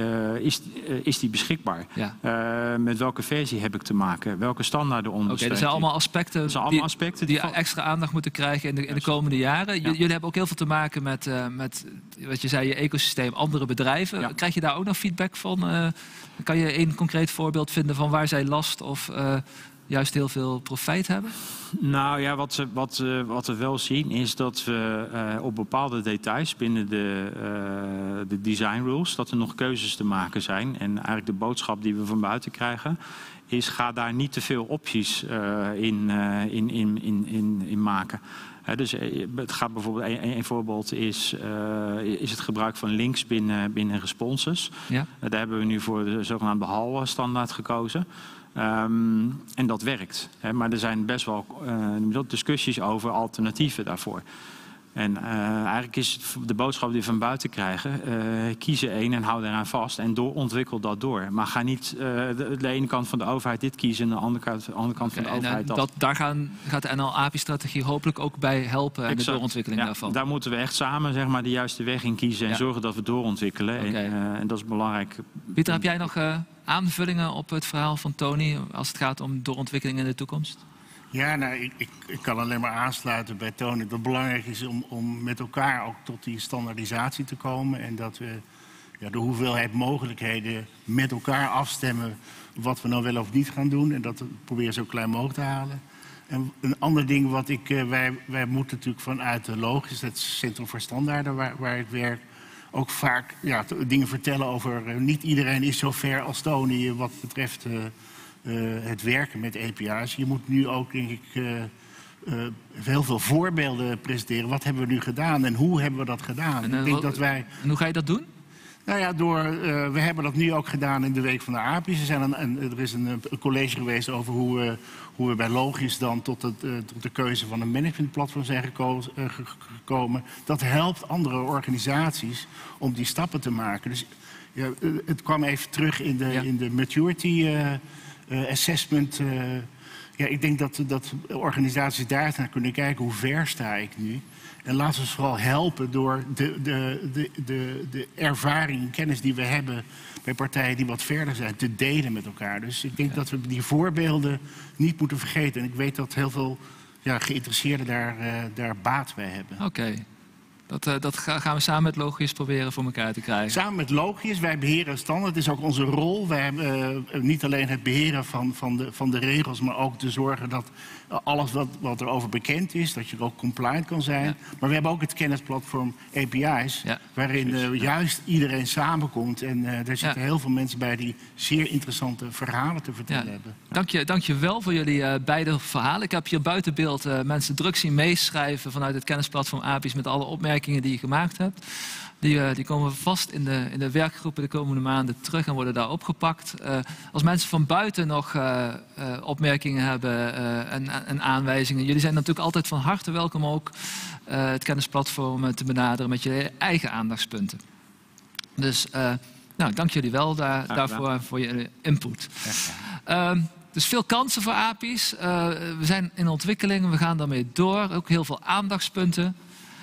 is die beschikbaar? Ja. Met welke versie heb ik te maken? Welke standaarden ondersteunt? Dat zijn allemaal aspecten die extra aandacht moeten krijgen in de komende jaren. Jullie hebben ook heel veel te maken met wat je zei, je ecosysteem, andere bedrijven. Ja. Krijg je daar ook nog feedback van? Kan je een concreet voorbeeld vinden van waar zij last of juist heel veel profijt hebben? Nou ja, wat we wel zien is dat we op bepaalde details binnen de design rules, dat er nog keuzes te maken zijn. En eigenlijk de boodschap die we van buiten krijgen is: ga daar niet te veel opties in maken. Dus het gaat bijvoorbeeld, een voorbeeld is het gebruik van links binnen responses. Ja. Daar hebben we nu voor de zogenaamde HAL-standaard gekozen. En dat werkt. Maar er zijn best wel discussies over alternatieven daarvoor. En eigenlijk is de boodschap die we van buiten krijgen: kies er één en hou daaraan vast en ontwikkel dat door. Maar ga niet de ene kant van de overheid dit kiezen en de andere kant van de overheid dat. Daar gaat de NL-API-strategie hopelijk ook bij helpen en de doorontwikkeling daarvan. Daar moeten we echt samen de juiste weg in kiezen en zorgen dat we doorontwikkelen. En dat is belangrijk. Pieter, heb jij nog aanvullingen op het verhaal van Tony als het gaat om doorontwikkeling in de toekomst? Ja, nou, ik kan alleen maar aansluiten bij Tony. Dat het belangrijk is om met elkaar ook tot die standaardisatie te komen. En dat we de hoeveelheid mogelijkheden met elkaar afstemmen wat we nou wel of niet gaan doen. En dat proberen zo klein mogelijk te halen. En een ander ding wat wij moeten natuurlijk vanuit de Logis, het Centrum voor Standaarden waar ik werk, ook vaak dingen vertellen over niet iedereen is zo ver als Tony wat betreft het werken met API's. Je moet nu ook, denk ik, heel veel voorbeelden presenteren. Wat hebben we nu gedaan en hoe hebben we dat gedaan? En hoe ga je dat doen? Nou ja, we hebben dat nu ook gedaan in de Week van de API's. Er is een college geweest over hoe we bij Logis dan tot de keuze van een managementplatform zijn gekomen. Dat helpt andere organisaties om die stappen te maken. Dus het kwam even terug in de maturity assessment. Ik denk dat organisaties daar naar kunnen kijken: hoe ver sta ik nu? En laten we ons vooral helpen door de ervaring en kennis die we hebben bij partijen die wat verder zijn, te delen met elkaar. Dus ik denk dat we die voorbeelden niet moeten vergeten. En ik weet dat heel veel geïnteresseerden daar baat bij hebben. Oké. Dat gaan we samen met Logis proberen voor elkaar te krijgen. Samen met Logis, wij beheren standaard. Het is ook onze rol. Wij hebben niet alleen het beheren van de regels, maar ook te zorgen dat alles wat erover bekend is, dat je er ook compliant kan zijn. Ja. Maar we hebben ook het kennisplatform API's, waarin juist iedereen samenkomt. En er zitten heel veel mensen bij die zeer interessante verhalen te vertellen hebben. Dank je wel voor jullie beide verhalen. Ik heb hier buiten beeld mensen druk zien meeschrijven vanuit het kennisplatform API's met alle opmerkingen die je gemaakt hebt. Die komen vast in de werkgroepen de komende maanden terug en worden daar opgepakt. Als mensen van buiten nog opmerkingen hebben en aanwijzingen, jullie zijn natuurlijk altijd van harte welkom ook het kennisplatform te benaderen met je eigen aandachtspunten. Dus dank jullie wel daarvoor voor je input. Dus veel kansen voor API's. We zijn in ontwikkeling, we gaan daarmee door. Ook heel veel aandachtspunten.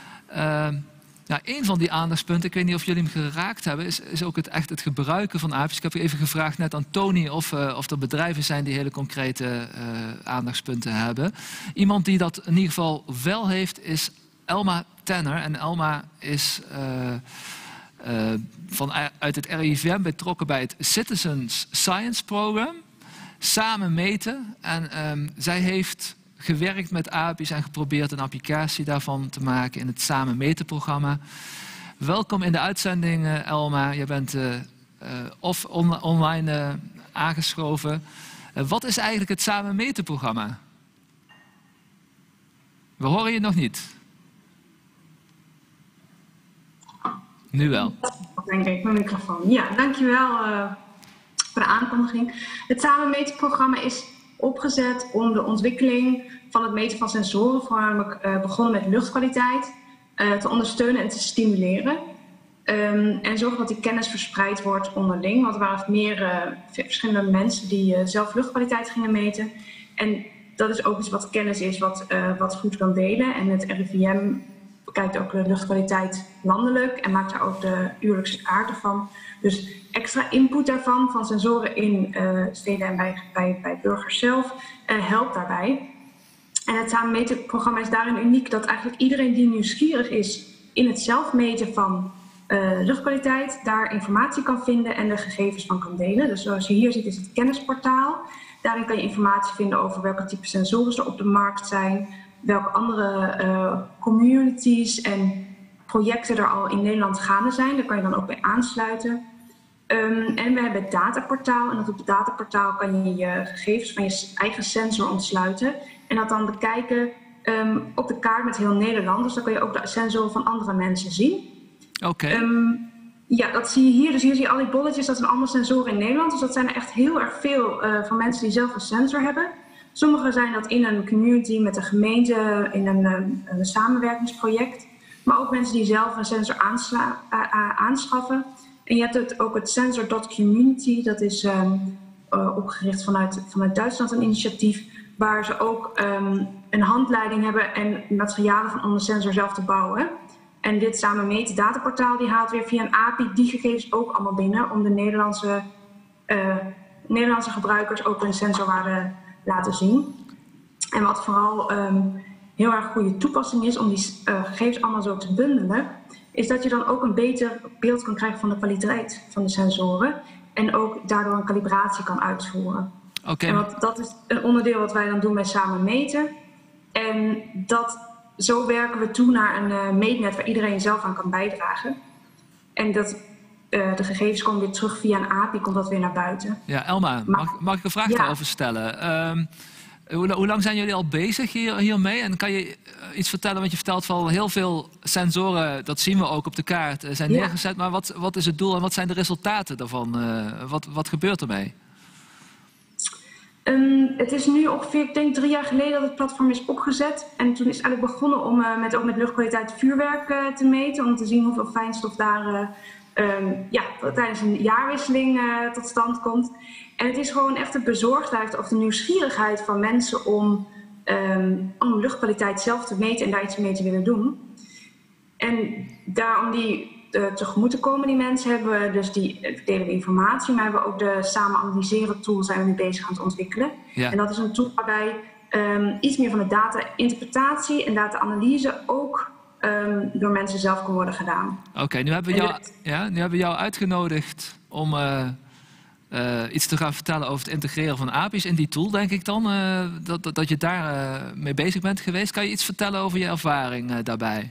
Een van die aandachtspunten, ik weet niet of jullie hem geraakt hebben, is ook het gebruiken van API's. Ik heb even gevraagd net aan Tony of er bedrijven zijn die hele concrete aandachtspunten hebben. Iemand die dat in ieder geval wel heeft is Elma Tanner. En Elma is uit het RIVM betrokken bij het Citizens Science Program. Samen meten. En zij heeft gewerkt met API's en geprobeerd een applicatie daarvan te maken in het Samen Meten programma. Welkom in de uitzending, Elma. Je bent online aangeschoven. Wat is eigenlijk het Samen Meten programma? We horen je nog niet. Nu wel. Denk ik, mijn microfoon. Ja, dankjewel voor de aankondiging. Het Samen Meten programma is opgezet om de ontwikkeling van het meten van sensoren, voornamelijk begonnen met luchtkwaliteit, te ondersteunen en te stimuleren. En zorgen dat die kennis verspreid wordt onderling. Want er waren verschillende mensen die zelf luchtkwaliteit gingen meten. En dat is ook iets wat kennis is wat goed kan delen. En het RIVM bekijkt ook de luchtkwaliteit landelijk en maakt daar ook de uurlijkse kaarten van. Dus extra input daarvan, van sensoren in steden en bij burgers zelf, helpt daarbij. En het Samen Meten programma is daarin uniek dat eigenlijk iedereen die nieuwsgierig is in het zelf meten van luchtkwaliteit, daar informatie kan vinden en de gegevens van kan delen. Dus zoals je hier ziet is het kennisportaal. Daarin kan je informatie vinden over welke type sensoren er op de markt zijn, welke andere communities en projecten er al in Nederland gaande zijn. Daar kan je dan ook bij aansluiten. En we hebben het dataportaal. En op het dataportaal kan je je gegevens van je eigen sensor ontsluiten. En dat dan bekijken op de kaart met heel Nederland. Dus dan kan je ook de sensoren van andere mensen zien. Oké. Ja, dat zie je hier. Dus hier zie je al die bolletjes. Dat zijn allemaal sensoren in Nederland. Dus dat zijn er echt heel erg veel van mensen die zelf een sensor hebben. Sommigen zijn dat in een community met een gemeente, in een samenwerkingsproject. Maar ook mensen die zelf een sensor aanschaffen. En je hebt ook het Sensor.community. Dat is opgericht vanuit Duitsland, een initiatief. Waar ze ook een handleiding hebben en materialen om de sensor zelf te bouwen. En dit samen meten dataportaal die haalt weer via een API die gegevens ook allemaal binnen. Om de Nederlandse gebruikers ook hun sensorwaarde laten zien. En wat vooral heel erg goede toepassing is om die gegevens allemaal zo te bundelen, is dat je dan ook een beter beeld kan krijgen van de kwaliteit van de sensoren. En ook daardoor een kalibratie kan uitvoeren. Okay. En dat is een onderdeel wat wij dan doen bij Samen Meten. En zo werken we toe naar een meetnet waar iedereen zelf aan kan bijdragen. En de gegevens komen weer terug via een API, komt dat weer naar buiten. Ja, Elma, mag ik een vraag daarover stellen? Hoe lang zijn jullie al bezig hiermee? En kan je iets vertellen, want je vertelt van heel veel sensoren, dat zien we ook op de kaart, zijn neergezet. Maar wat is het doel en wat zijn de resultaten daarvan? Wat gebeurt ermee? Het is nu ongeveer, ik denk 3 jaar geleden dat het platform is opgezet. En toen is eigenlijk begonnen om ook met luchtkwaliteit vuurwerk te meten. Om te zien hoeveel fijnstof daar tijdens een jaarwisseling tot stand komt. En het is gewoon echt de bezorgdheid of de nieuwsgierigheid van mensen om luchtkwaliteit zelf te meten en daar iets mee te willen doen. En om die tegemoet te komen, die mensen, hebben we dus delen we informatie, maar hebben we ook de samen analyseren tool zijn we nu bezig aan het ontwikkelen. Ja. En dat is een tool waarbij iets meer van de data-interpretatie en data-analyse ook door mensen zelf kan worden gedaan. Oké, nu hebben we jou uitgenodigd om iets te gaan vertellen over het integreren van API's in die tool, denk ik dan, dat je daar mee bezig bent geweest. Kan je iets vertellen over je ervaring daarbij?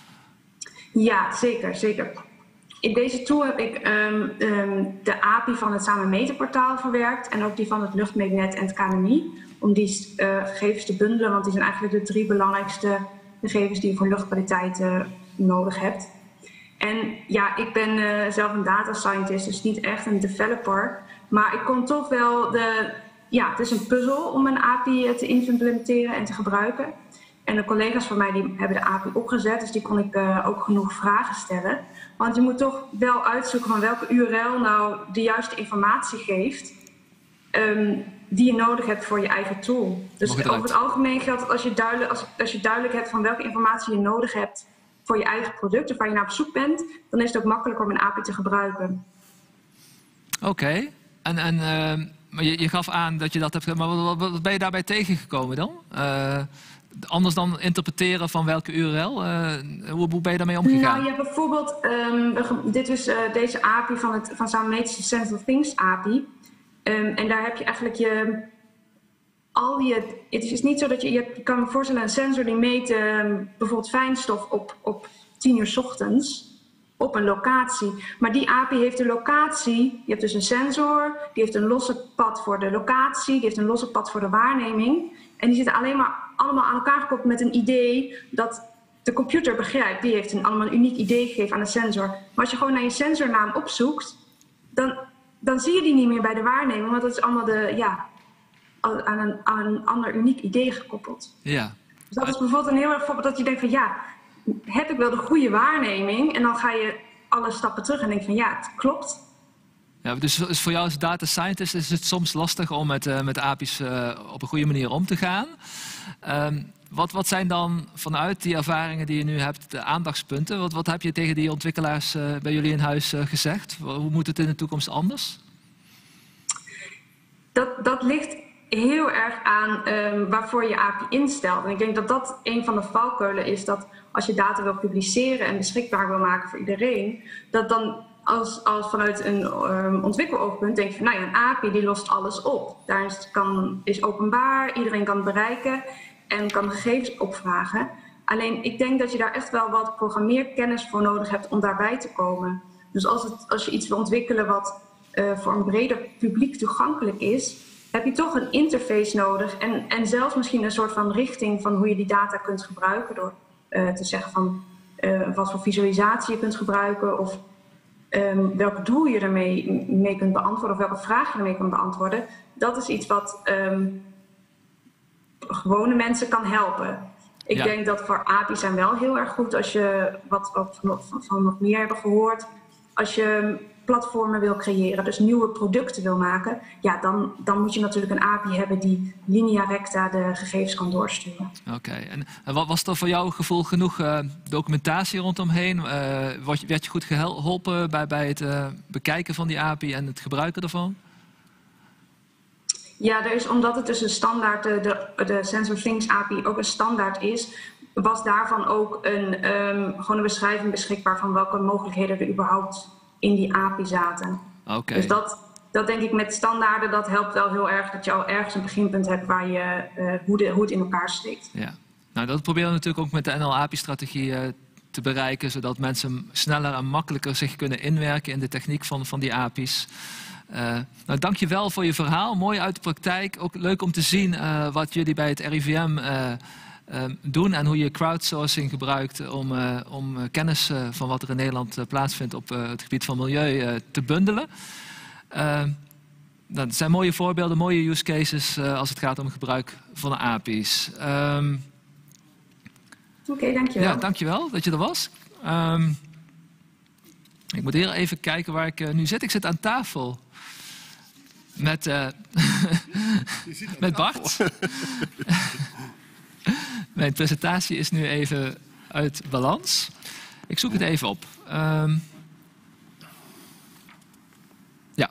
Ja, zeker. In deze tool heb ik de API van het Samen Meten portaal verwerkt en ook die van het Luchtmeetnet en het KNMI, om die gegevens te bundelen, want die zijn eigenlijk de 3 belangrijkste gegevens die je voor luchtkwaliteit nodig hebt. En ja, ik ben zelf een data scientist, dus niet echt een developer, maar ik kon toch wel het is een puzzel om een API te implementeren en te gebruiken. En de collega's van mij die hebben de API opgezet, dus die kon ik ook genoeg vragen stellen. Want je moet toch wel uitzoeken van welke URL nou de juiste informatie geeft die je nodig hebt voor je eigen tool. Dus over het algemeen geldt dat als je duidelijk hebt van welke informatie je nodig hebt voor je eigen product of waar je naar op zoek bent, dan is het ook makkelijker om een API te gebruiken. Oké. Maar je gaf aan dat je dat hebt gedaan, maar wat ben je daarbij tegengekomen dan? Anders dan interpreteren van welke URL? Hoe ben je daarmee omgegaan? Nou ja, bijvoorbeeld, dit is deze API van Samen Meten, de Sense of Things API. En daar heb je eigenlijk het is niet zo dat je kan me voorstellen een sensor die meet bijvoorbeeld fijnstof op 10 uur 's ochtends op een locatie. Maar die API heeft de locatie, je hebt dus een sensor, die heeft een losse pad voor de locatie, die heeft een losse pad voor de waarneming. En die zitten allemaal aan elkaar gekoppeld met een idee dat de computer begrijpt. Die heeft allemaal een uniek idee gegeven aan de sensor. Maar als je gewoon naar je sensornaam opzoekt, dan zie je die niet meer bij de waarneming, want dat is allemaal aan een ander uniek idee gekoppeld. Ja. Dus dat is bijvoorbeeld een heel erg voorbeeld dat je denkt van heb ik wel de goede waarneming? En dan ga je alle stappen terug en denk van het klopt. Ja, dus voor jou als data scientist is het soms lastig om met API's op een goede manier om te gaan. Wat zijn dan vanuit die ervaringen die je nu hebt de aandachtspunten? Wat heb je tegen die ontwikkelaars bij jullie in huis gezegd? Hoe moet het in de toekomst anders? Dat ligt heel erg aan waarvoor je API instelt. En ik denk dat dat een van de valkuilen is, dat als je data wil publiceren en beschikbaar wil maken voor iedereen, dat dan als vanuit een ontwikkeloogpunt denk je van, nou ja, een API die lost alles op. Daar is openbaar, iedereen kan het bereiken en kan gegevens opvragen. Alleen ik denk dat je daar echt wel wat programmeerkennis voor nodig hebt om daarbij te komen. Dus als je iets wil ontwikkelen wat voor een breder publiek toegankelijk is, heb je toch een interface nodig en zelfs misschien een soort van richting van hoe je die data kunt gebruiken door te zeggen van wat voor visualisatie je kunt gebruiken of welk doel je ermee mee kunt beantwoorden of welke vraag je ermee kunt beantwoorden. Dat is iets wat gewone mensen kan helpen. Ik denk dat voor API's zijn wel heel erg goed als je wat van nog meer hebben gehoord. Als je platformen wil creëren, dus nieuwe producten wil maken, ja, dan moet je natuurlijk een API hebben die linea recta de gegevens kan doorsturen. Oké. En wat was er voor jouw gevoel genoeg documentatie rondomheen? Werd je goed geholpen bij het bekijken van die API en het gebruiken ervan? Ja, omdat het dus een standaard, de SensorThings API ook een standaard is, was daarvan ook gewoon een beschrijving beschikbaar van welke mogelijkheden er überhaupt in die API zaten. Okay. Dus dat denk ik met standaarden, dat helpt wel heel erg dat je al ergens een beginpunt hebt waar je hoe het in elkaar steekt. Ja. Nou, dat proberen we natuurlijk ook met de NL-API-strategie te bereiken, zodat mensen sneller en makkelijker zich kunnen inwerken in de techniek van die API's. Nou, dank je wel voor je verhaal. Mooi uit de praktijk. Ook leuk om te zien wat jullie bij het RIVM doen en hoe je crowdsourcing gebruikt om kennis van wat er in Nederland plaatsvindt op het gebied van milieu te bundelen. Dat zijn mooie voorbeelden, mooie use cases als het gaat om het gebruik van de API's. Oké, dankjewel. Ja, dankjewel dat je er was. Ik moet hier even kijken waar ik nu zit. Ik zit aan tafel met, met Bart. Mijn presentatie is nu even uit balans. Ik zoek het even op. Ja.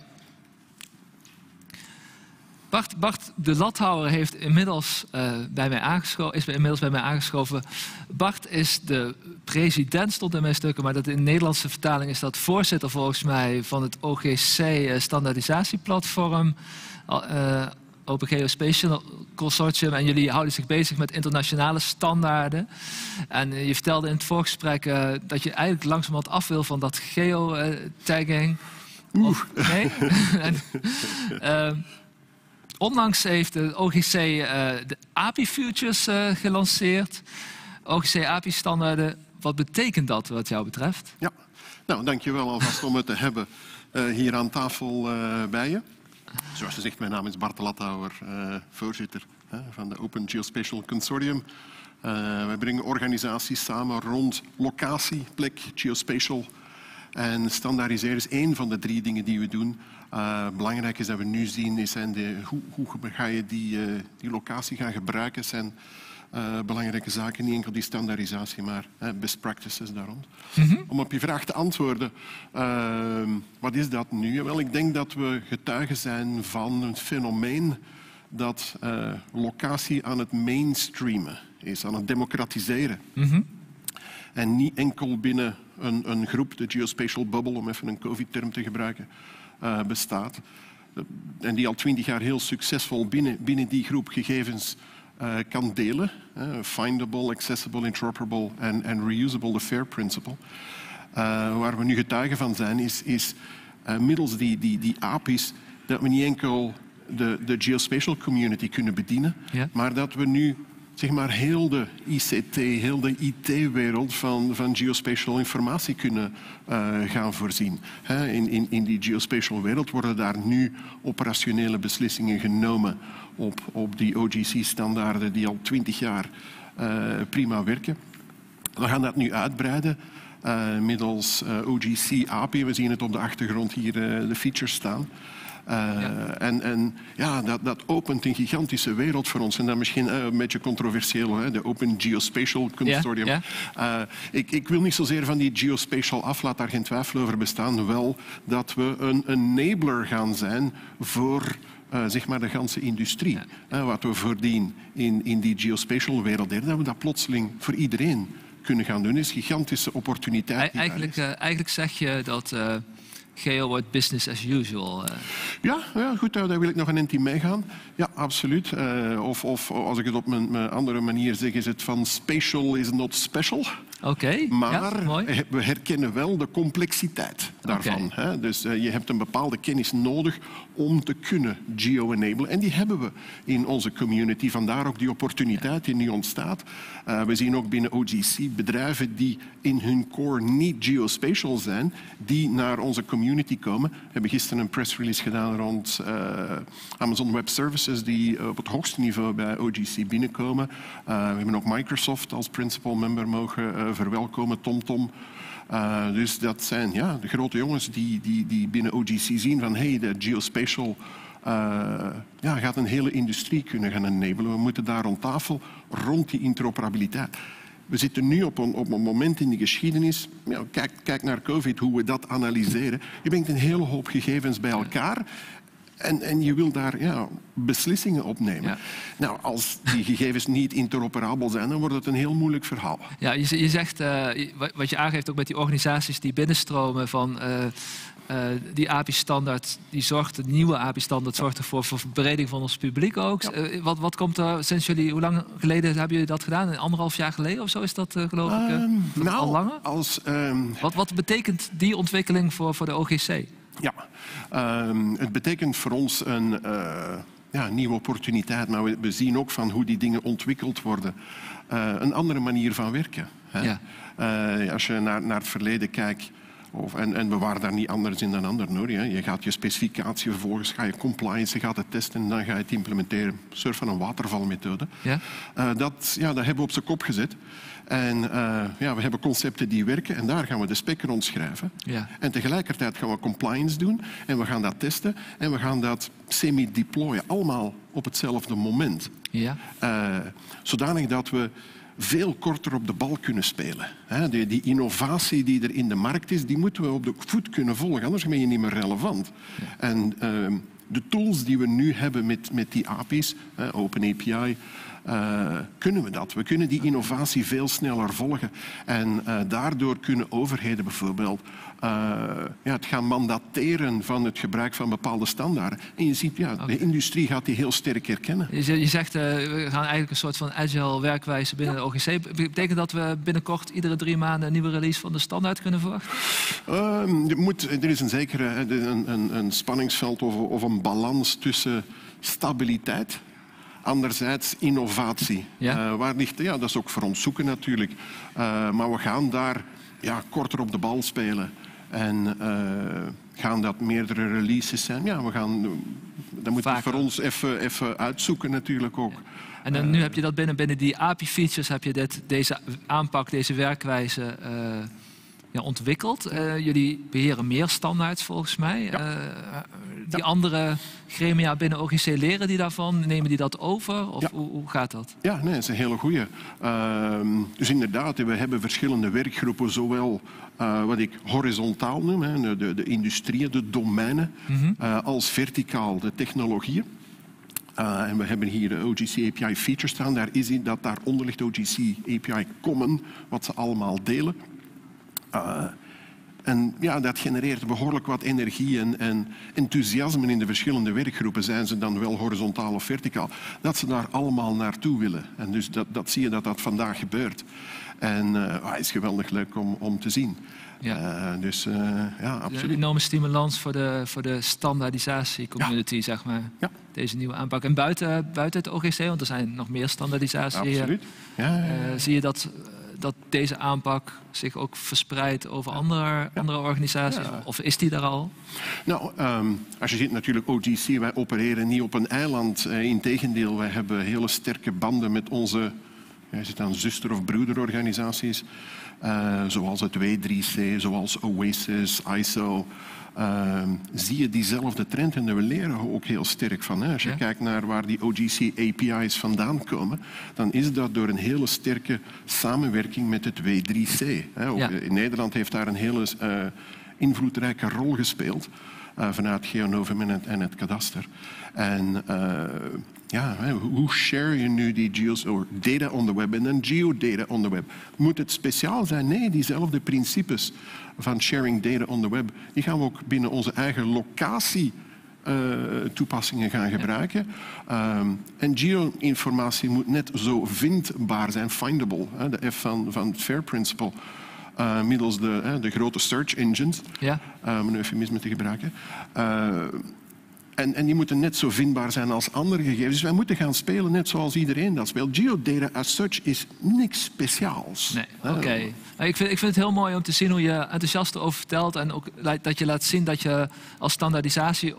Bart de Lathouwer heeft inmiddels bij mij aangeschoven. Bart is de president, stond in mijn stukken, maar dat in de Nederlandse vertaling is dat voorzitter volgens mij van het OGC standaardisatieplatform. Open Geospatial Consortium. En jullie houden zich bezig met internationale standaarden. En je vertelde in het voorgesprek dat je eigenlijk langzamerhand af wil van dat geotagging. Nee? Onlangs heeft de OGC de API Futures gelanceerd. OGC API standaarden. Wat betekent dat wat jou betreft? Ja, nou dankjewel alvast om het te hebben hier aan tafel bij je. Zoals gezegd, mijn naam is Bart de Lathouwer, voorzitter van de Open Geospatial Consortium. Wij brengen organisaties samen rond locatie, plek, geospatial. En standaardiseren is één van de 3 dingen die we doen. Belangrijk is dat we nu zien, hoe ga je die locatie gaan gebruiken, zijn belangrijke zaken. Niet enkel die standaardisatie, maar best practices daar rond. Om op je vraag te antwoorden, wat is dat nu? Wel, ik denk dat we getuigen zijn van een fenomeen dat locatie aan het mainstreamen is, aan het democratiseren. En niet enkel binnen een groep, de geospatial bubble, om even een COVID-term te gebruiken, bestaat. En die al 20 jaar heel succesvol binnen die groep gegevens kan delen. Findable, accessible, interoperable en reusable, de FAIR principle. Waar we nu getuigen van zijn, is middels die API's dat we niet enkel de geospatial community kunnen bedienen, maar dat we nu zeg maar heel de ICT, heel de IT-wereld van geospatial informatie kunnen gaan voorzien. In die geospatial wereld worden daar nu operationele beslissingen genomen op die OGC-standaarden die al 20 jaar prima werken. We gaan dat nu uitbreiden middels OGC API. We zien het op de achtergrond hier de features staan. Dat opent een gigantische wereld voor ons. En dat misschien een beetje controversieel, de Open Geospatial Consortium. Ik wil niet zozeer van die geospatial af, laat daar geen twijfel over bestaan. Wel dat we een enabler gaan zijn voor zeg maar de ganse industrie. Wat we voordien in die geospatial wereld deden, dat we dat plotseling voor iedereen kunnen gaan doen, is een gigantische opportuniteit. Eigenlijk zeg je dat geo wordt business as usual. Ja, goed, daar wil ik nog een entity meegaan. Ja, absoluut. Of als ik het op mijn andere manier zeg, is het van spatial is not special. Oké, maar mooi. We herkennen wel de complexiteit daarvan. Okay. Hè? Dus je hebt een bepaalde kennis nodig om te kunnen geo-enablen. En die hebben we in onze community. Vandaar ook die opportuniteit die nu ontstaat. We zien ook binnen OGC bedrijven die in hun core niet geospatial zijn, die naar onze community komen. We hebben gisteren een press release gedaan rond Amazon Web Services die op het hoogste niveau bij OGC binnenkomen. We hebben ook Microsoft als principal member mogen verwelkomen, TomTom. Dus dat zijn de grote jongens die binnen OGC zien van de geospatial gaat een hele industrie kunnen gaan enablen. We moeten daar rond tafel rond die interoperabiliteit. We zitten nu op een moment in de geschiedenis. Kijk naar COVID, hoe we dat analyseren. Je brengt een hele hoop gegevens bij elkaar. En je wil daar beslissingen op nemen. Ja. Nou, als die gegevens niet interoperabel zijn, dan wordt het een heel moeilijk verhaal. Ja, je zegt, wat je aangeeft ook met die organisaties die binnenstromen van die API-standaard, de nieuwe API-standaard zorgt ervoor voor verbreding van ons publiek ook. Ja. Wat komt er sinds jullie, hoe lang geleden hebben jullie dat gedaan? 1,5 jaar geleden of zo is dat geloof ik? Al langer? Wat betekent die ontwikkeling voor de OGC? Ja, het betekent voor ons een nieuwe opportuniteit, maar we zien ook van hoe die dingen ontwikkeld worden. Een andere manier van werken. Hè? Ja. Als je naar het verleden kijkt, en we waren daar niet anders in dan anderen hoor. Je gaat je specificatie, vervolgens ga je compliance, je gaat het testen en dan ga je het implementeren. Een soort van een watervalmethode. Ja? Dat hebben we op zijn kop gezet. En we hebben concepten die werken en daar gaan we de spec rond schrijven. Ja. En tegelijkertijd gaan we compliance doen en we gaan dat testen en we gaan dat semi-deployen. Allemaal op hetzelfde moment. Ja. Zodanig dat we veel korter op de bal kunnen spelen. Die innovatie die er in de markt is, die moeten we op de voet kunnen volgen. Anders ben je niet meer relevant. Ja. En de tools die we nu hebben met die API's, Open API, kunnen we dat. We kunnen die innovatie veel sneller volgen. En daardoor kunnen overheden bijvoorbeeld het gaan mandateren van het gebruik van bepaalde standaarden. En je ziet, de industrie gaat die heel sterk herkennen. Je zegt, we gaan eigenlijk een soort van agile werkwijze binnen de OGC. Betekent dat we binnenkort iedere 3 maanden een nieuwe release van de standaard kunnen verwachten? Er is een zekere een spanningsveld of een balans tussen stabiliteit. Anderzijds innovatie. Ja. Waar ligt, dat is ook voor ons zoeken natuurlijk. Maar we gaan daar korter op de bal spelen. En gaan dat meerdere releases zijn. Ja, dat moet voor ons even uitzoeken natuurlijk ook. Ja. En dan, nu heb je dat binnen die API-features, heb je deze aanpak, deze werkwijze ontwikkeld. Jullie beheren meer standaards volgens mij. Ja. Die andere gremia binnen OGC leren die daarvan? Nemen die dat over? Of hoe gaat dat? Ja, nee, dat is een hele goeie. Dus inderdaad, we hebben verschillende werkgroepen, zowel wat ik horizontaal noem, de industrieën, de domeinen, als verticaal, de technologieën. En we hebben hier de OGC API feature staan. Daaronder ligt OGC API Common, wat ze allemaal delen. En dat genereert behoorlijk wat energie en enthousiasme in de verschillende werkgroepen. Zijn ze dan wel horizontaal of verticaal? Dat ze daar allemaal naartoe willen. En dus dat zie je dat vandaag gebeurt. En het is geweldig leuk om te zien. Ja. Absoluut. Een enorme stimulans voor de standaardisatiecommunity, zeg maar. Ja. Deze nieuwe aanpak. En buiten het OGC, want er zijn nog meer standaardisatie. Absoluut. Zie je dat deze aanpak zich ook verspreidt over andere organisaties? Ja. Of is die daar al? Nou, als je ziet natuurlijk OGC, wij opereren niet op een eiland. Integendeel, wij hebben hele sterke banden met onze zuster- of broederorganisaties. Zoals het W3C, zoals Oasis, ISO. Zie je diezelfde trend en we leren ook heel sterk van. Als je kijkt naar waar die OGC API's vandaan komen, dan is dat door een hele sterke samenwerking met het W3C. In Nederland heeft daar een hele invloedrijke rol gespeeld vanuit Geonovum en het kadaster. En hoe share je nu die data on the web en dan geodata on the web? Moet het speciaal zijn? Nee, diezelfde principes van sharing data on the web, die gaan we ook binnen onze eigen locatie toepassingen gaan gebruiken. En geo-informatie moet net zo vindbaar zijn, findable, de F van het FAIR principle, middels de grote search engines, om een eufemisme te gebruiken. En die moeten net zo vindbaar zijn als andere gegevens. Dus wij moeten gaan spelen net zoals iedereen dat speelt. Geodata as such is niks speciaals. Nee, oké. Ik vind het heel mooi om te zien hoe je enthousiast erover vertelt. En ook dat je laat zien dat je als standaardisatie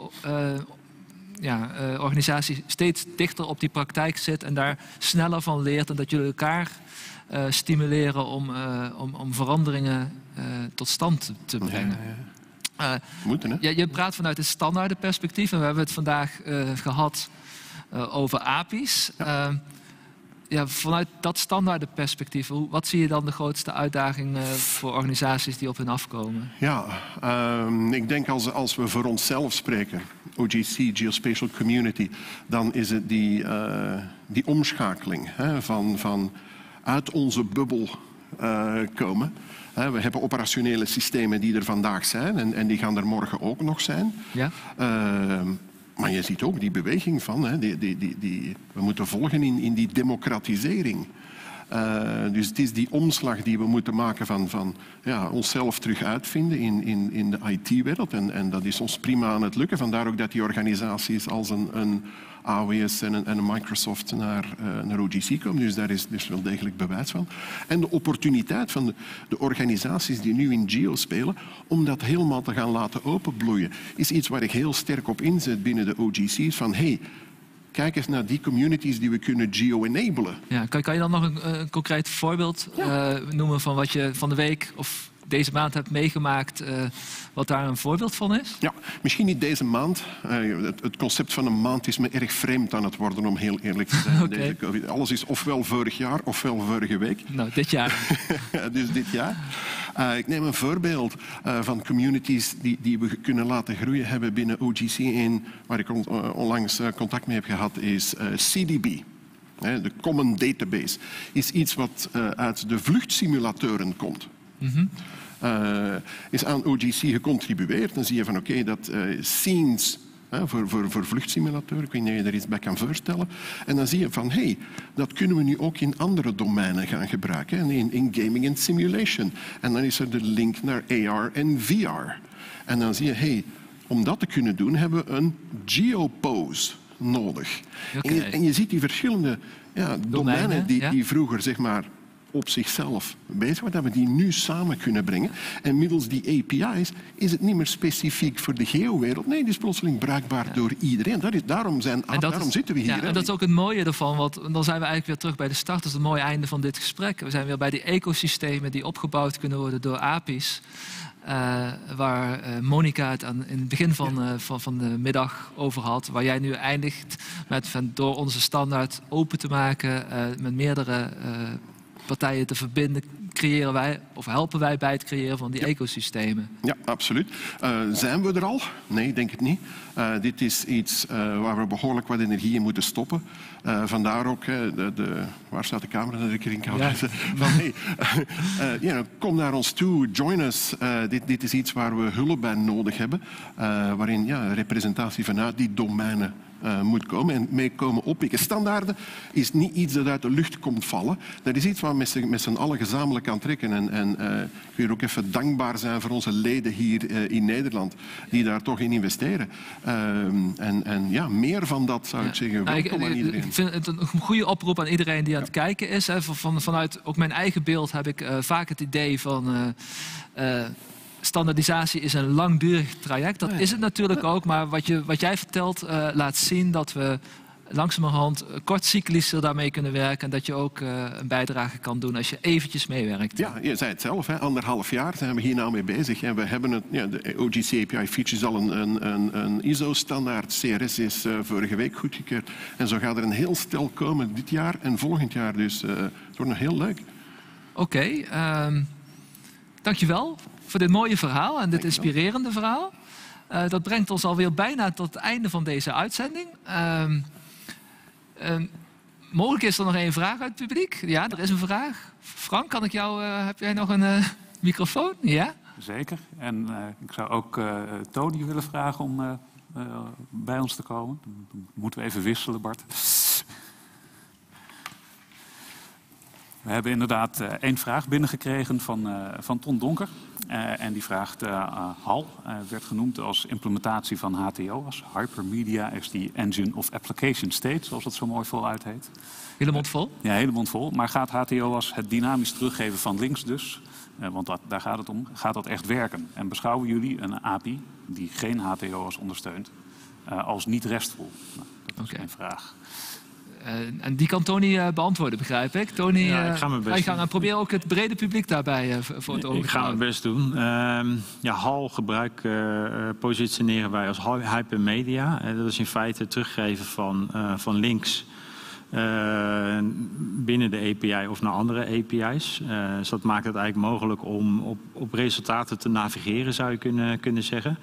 organisatie steeds dichter op die praktijk zit. En daar sneller van leert. En dat jullie elkaar stimuleren om veranderingen tot stand te brengen. Je praat vanuit het standaardenperspectief en we hebben het vandaag gehad over API's. Vanuit dat standaardenperspectief, wat zie je dan de grootste uitdaging voor organisaties die op hun afkomen? Ik denk als we voor onszelf spreken, OGC, Geospatial Community, dan is het die omschakeling van uit onze bubbel komen. We hebben operationele systemen die er vandaag zijn en die gaan er morgen ook nog zijn. Ja. Maar je ziet ook die beweging van, we moeten volgen in die democratisering. Dus het is die omslag die we moeten maken van onszelf terug uitvinden in de IT-wereld. En dat is ons prima aan het lukken. Vandaar ook dat die organisaties als een AWS en een Microsoft naar OGC komen. Dus daar is wel degelijk bewijs van. En de opportuniteit van de organisaties die nu in Geo spelen, om dat helemaal te gaan laten openbloeien, is iets waar ik heel sterk op inzet binnen de OGC's. Van kijk eens naar die communities die we kunnen geo-enablen. Ja, kan je dan nog een concreet voorbeeld noemen van wat je van de week of deze maand hebt meegemaakt, wat daar een voorbeeld van is? Ja, misschien niet deze maand. Het concept van een maand is me erg vreemd aan het worden, om heel eerlijk te zijn. Okay. Deze COVID. Alles is ofwel vorig jaar, ofwel vorige week. Nou, dit jaar. Dus dit jaar. Ik neem een voorbeeld van communities die we kunnen laten groeien hebben binnen OGC. En waar ik onlangs contact mee heb gehad is CDB. De Common Database. Is iets wat uit de vluchtsimulatoren komt. Is aan OGC gecontribueerd. Dan zie je van dat scenes voor vluchtsimulatoren, ik weet niet of je er iets bij kan voorstellen. En dan zie je van dat kunnen we nu ook in andere domeinen gaan gebruiken. In gaming en simulation. En dan is er de link naar AR en VR. En dan zie je, om dat te kunnen doen hebben we een geopose nodig. Okay. En je ziet die verschillende domeinen die vroeger zeg maar op zichzelf bezig waren, dat we die nu samen kunnen brengen. En middels die API's is het niet meer specifiek voor de geowereld. Nee, die is plotseling bruikbaar door iedereen. Daarom zitten we hier. Ja, en dat is ook het mooie ervan, want dan zijn we eigenlijk weer terug bij de start. Dat is het mooie einde van dit gesprek. We zijn weer bij die ecosystemen die opgebouwd kunnen worden door API's. Waar Monica het in het begin van de middag over had. Waar jij nu eindigt met door onze standaard open te maken, met meerdere partijen te verbinden, creëren wij of helpen wij bij het creëren van die ecosystemen. Ja, absoluut. Zijn we er al? Nee, ik denk het niet. Dit is iets waar we behoorlijk wat energie in moeten stoppen. Vandaar ook, waar staat de camera dat ik erin kan lezen? Kom naar ons toe, join us. Dit is iets waar we hulp bij nodig hebben. Waarin representatie vanuit die domeinen moet komen en mee komen oppikken. Standaarden is niet iets dat uit de lucht komt vallen. Dat is iets waar we met z'n allen gezamenlijk aan trekken. En ik wil ook even dankbaar zijn voor onze leden hier in Nederland die daar toch in investeren. Meer van dat zou ik zeggen. Welkom aan iedereen. Ik vind het een goede oproep aan iedereen die aan het kijken is. Vanuit ook mijn eigen beeld heb ik vaak het idee van standaardisatie is een langdurig traject. Dat is het natuurlijk ook. Maar wat jij vertelt laat zien dat we langzamerhand kortcyclischer daarmee kunnen werken. En dat je ook een bijdrage kan doen als je eventjes meewerkt. Ja, je zei het zelf. 1,5 jaar zijn we hier nou mee bezig. En we hebben de OGC API Features is al een ISO-standaard. CRS is vorige week goedgekeurd. En zo gaat er een heel stel komen dit jaar en volgend jaar. Dus het wordt nog heel leuk. Oké. dankjewel voor dit mooie verhaal en dit inspirerende verhaal. Dat brengt ons alweer bijna tot het einde van deze uitzending. Mogelijk is er nog één vraag uit het publiek. Ja, er is een vraag. Frank, heb jij nog een microfoon? Ja? Zeker. En ik zou ook Tony willen vragen om bij ons te komen. Dan moeten we even wisselen, Bart. We hebben inderdaad één vraag binnengekregen van Ton Donker. En die vraagt, HAL werd genoemd als implementatie van HTOAS. Hypermedia as the Engine of Application State, zoals het zo mooi voluit heet. Hele mond vol? Ja, hele mond vol. Maar gaat HTOAS het dynamisch teruggeven van links dus? Want daar gaat het om. Gaat dat echt werken? En beschouwen jullie een API die geen HTOAS ondersteunt als niet RESTful? Nou, dat is een vraag. En die kan Tony beantwoorden, begrijp ik. Tony, ik ga mijn best doen. En probeer ook het brede publiek daarbij voor het oog te houden. Ik ga mijn best doen. HAL positioneren wij als hypermedia. Dat is in feite het teruggeven van links binnen de API of naar andere API's. Dus dat maakt het eigenlijk mogelijk om op resultaten te navigeren, zou je kunnen zeggen.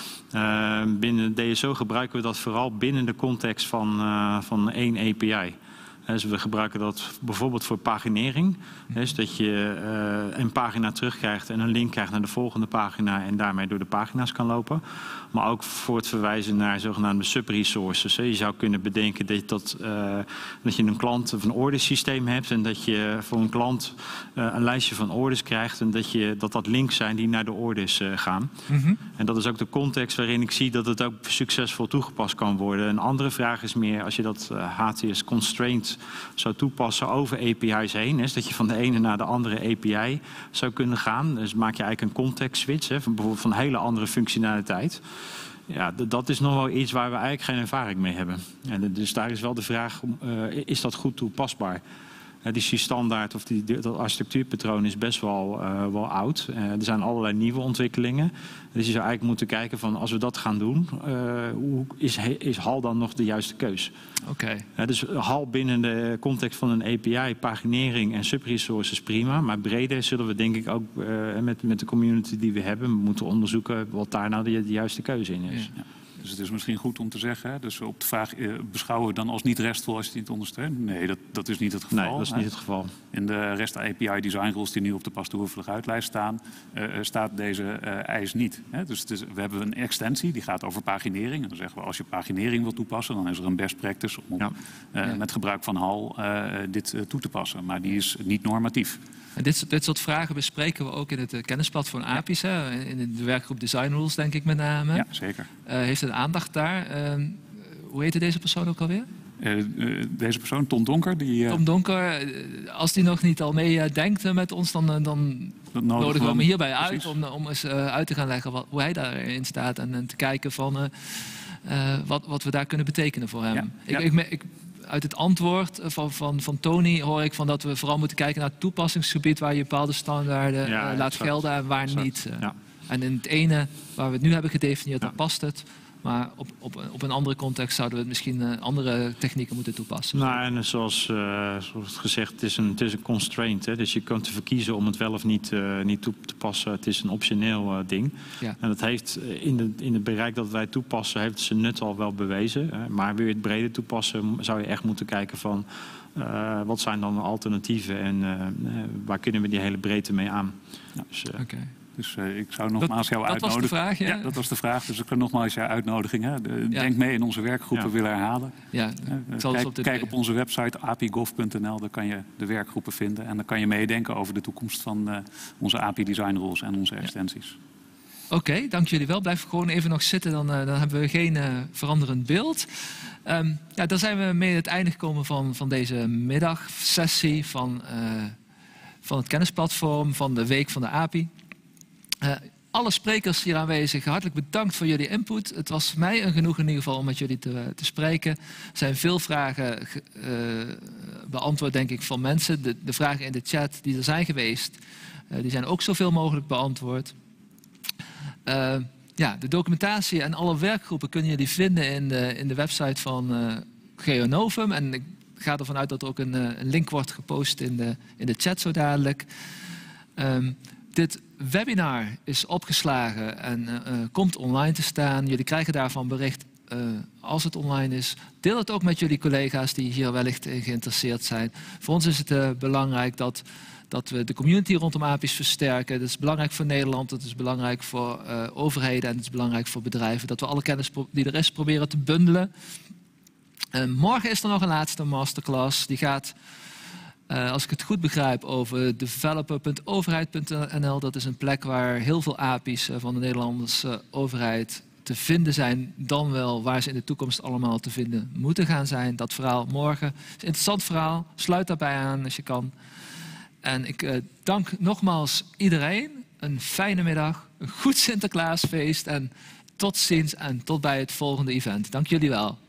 Binnen DSO gebruiken we dat vooral binnen de context van één API. Dus we gebruiken dat bijvoorbeeld voor paginering. Dus dat je een pagina terugkrijgt en een link krijgt naar de volgende pagina en daarmee door de pagina's kan lopen. Maar ook voor het verwijzen naar zogenaamde subresources. Je zou kunnen bedenken dat je een klant of een ordersysteem hebt en dat je voor een klant een lijstje van orders krijgt en dat links zijn die naar de orders gaan. Mm-hmm. En dat is ook de context waarin ik zie dat het ook succesvol toegepast kan worden. Een andere vraag is meer als je dat HTS constraint zou toepassen over API's heen. Dus dat je van de ene naar de andere API zou kunnen gaan. Dus maak je eigenlijk een context switch, bijvoorbeeld van hele andere functionaliteit. Ja, dat is nog wel iets waar we eigenlijk geen ervaring mee hebben. En dus daar is wel de vraag, is dat goed toepasbaar? Die C-standaard of dat architectuurpatroon is best wel oud. Er zijn allerlei nieuwe ontwikkelingen. Dus je zou eigenlijk moeten kijken van als we dat gaan doen, hoe is HAL dan nog de juiste keus? Okay. Dus HAL binnen de context van een API, paginering en subresources prima. Maar breder zullen we denk ik ook met de community die we hebben moeten onderzoeken wat daar nou de juiste keuze in is. Ja. Dus het is misschien goed om te zeggen, dus op de vraag beschouwen we dan als niet RESTful als je het niet ondersteunt? Nee, dat is niet het geval. Nee, dat is niet het geval. In de REST API design rules die nu op de pas toevoeglijke uitlijst staan, staat deze eis niet. Dus we hebben een extensie, die gaat over paginering. En dan zeggen we, als je paginering wil toepassen, dan is er een best practice om met gebruik van HAL dit toe te passen. Maar die is niet normatief. En dit soort vragen bespreken we ook in het kennisplatform API's. In de werkgroep Design Rules, denk ik met name. Ja, zeker. Heeft het aandacht daar. Hoe heette deze persoon ook alweer? Deze persoon, Tom Donker. Tom Donker, als die nog niet al meedenkt met ons, dan nodigen we hem hierbij uit om eens uit te gaan leggen hoe hij daarin staat. En te kijken van wat we daar kunnen betekenen voor hem. Ja. Uit het antwoord van Tony hoor ik dat we vooral moeten kijken naar het toepassingsgebied waar je bepaalde standaarden laat gelden en waar niet. En in het ene waar we het nu hebben gedefinieerd, dan past het. Maar op een andere context zouden we het misschien andere technieken moeten toepassen. Nou, en zoals gezegd, het is een constraint. Hè? Dus je kunt ervoor kiezen om het wel of niet toe te passen. Het is een optioneel ding. Ja. En dat heeft in het bereik dat wij toepassen, heeft zijn nut al wel bewezen. Maar wil je het breder toepassen, zou je echt moeten kijken van wat zijn dan de alternatieven en waar kunnen we die hele breedte mee aan. Ja. Dus, Dus ik zou nogmaals jou uitnodigen. Dat was de vraag, ja? Ja, dat was de vraag. Dus ik kan nogmaals jouw uitnodiging. Denk mee in onze werkgroepen willen herhalen. Ja, kijk op onze website apigov.nl. Daar kan je de werkgroepen vinden. En dan kan je meedenken over de toekomst van onze API Design Rules en onze extensies. Oké, dank jullie wel. Blijf gewoon even nog zitten. Dan hebben we geen veranderend beeld. Dan zijn we mee aan het einde gekomen van deze middagsessie van het kennisplatform, van de Week van de API. Alle sprekers hier aanwezig, hartelijk bedankt voor jullie input. Het was mij een genoegen in ieder geval om met jullie te spreken. Er zijn veel vragen beantwoord, denk ik, van mensen. De vragen in de chat die er zijn geweest, die zijn ook zoveel mogelijk beantwoord. De documentatie en alle werkgroepen kunnen jullie vinden in de website van Geonovum. En ik ga ervan uit dat er ook een link wordt gepost in de chat zo dadelijk. Dit webinar is opgeslagen en komt online te staan. Jullie krijgen daarvan bericht als het online is. Deel het ook met jullie collega's die hier wellicht in geïnteresseerd zijn. Voor ons is het belangrijk dat we de community rondom API's versterken. Dat is belangrijk voor Nederland, dat is belangrijk voor overheden en het is belangrijk voor bedrijven. Dat we alle kennis die er is proberen te bundelen. Morgen is er nog een laatste masterclass. Die gaat, als ik het goed begrijp, over developer.overheid.nl. Dat is een plek waar heel veel API's van de Nederlandse overheid te vinden zijn, dan wel waar ze in de toekomst allemaal te vinden moeten gaan zijn. Dat verhaal morgen is een interessant verhaal. Sluit daarbij aan als je kan. En ik dank nogmaals iedereen. Een fijne middag, een goed Sinterklaasfeest en tot ziens en tot bij het volgende event. Dank jullie wel.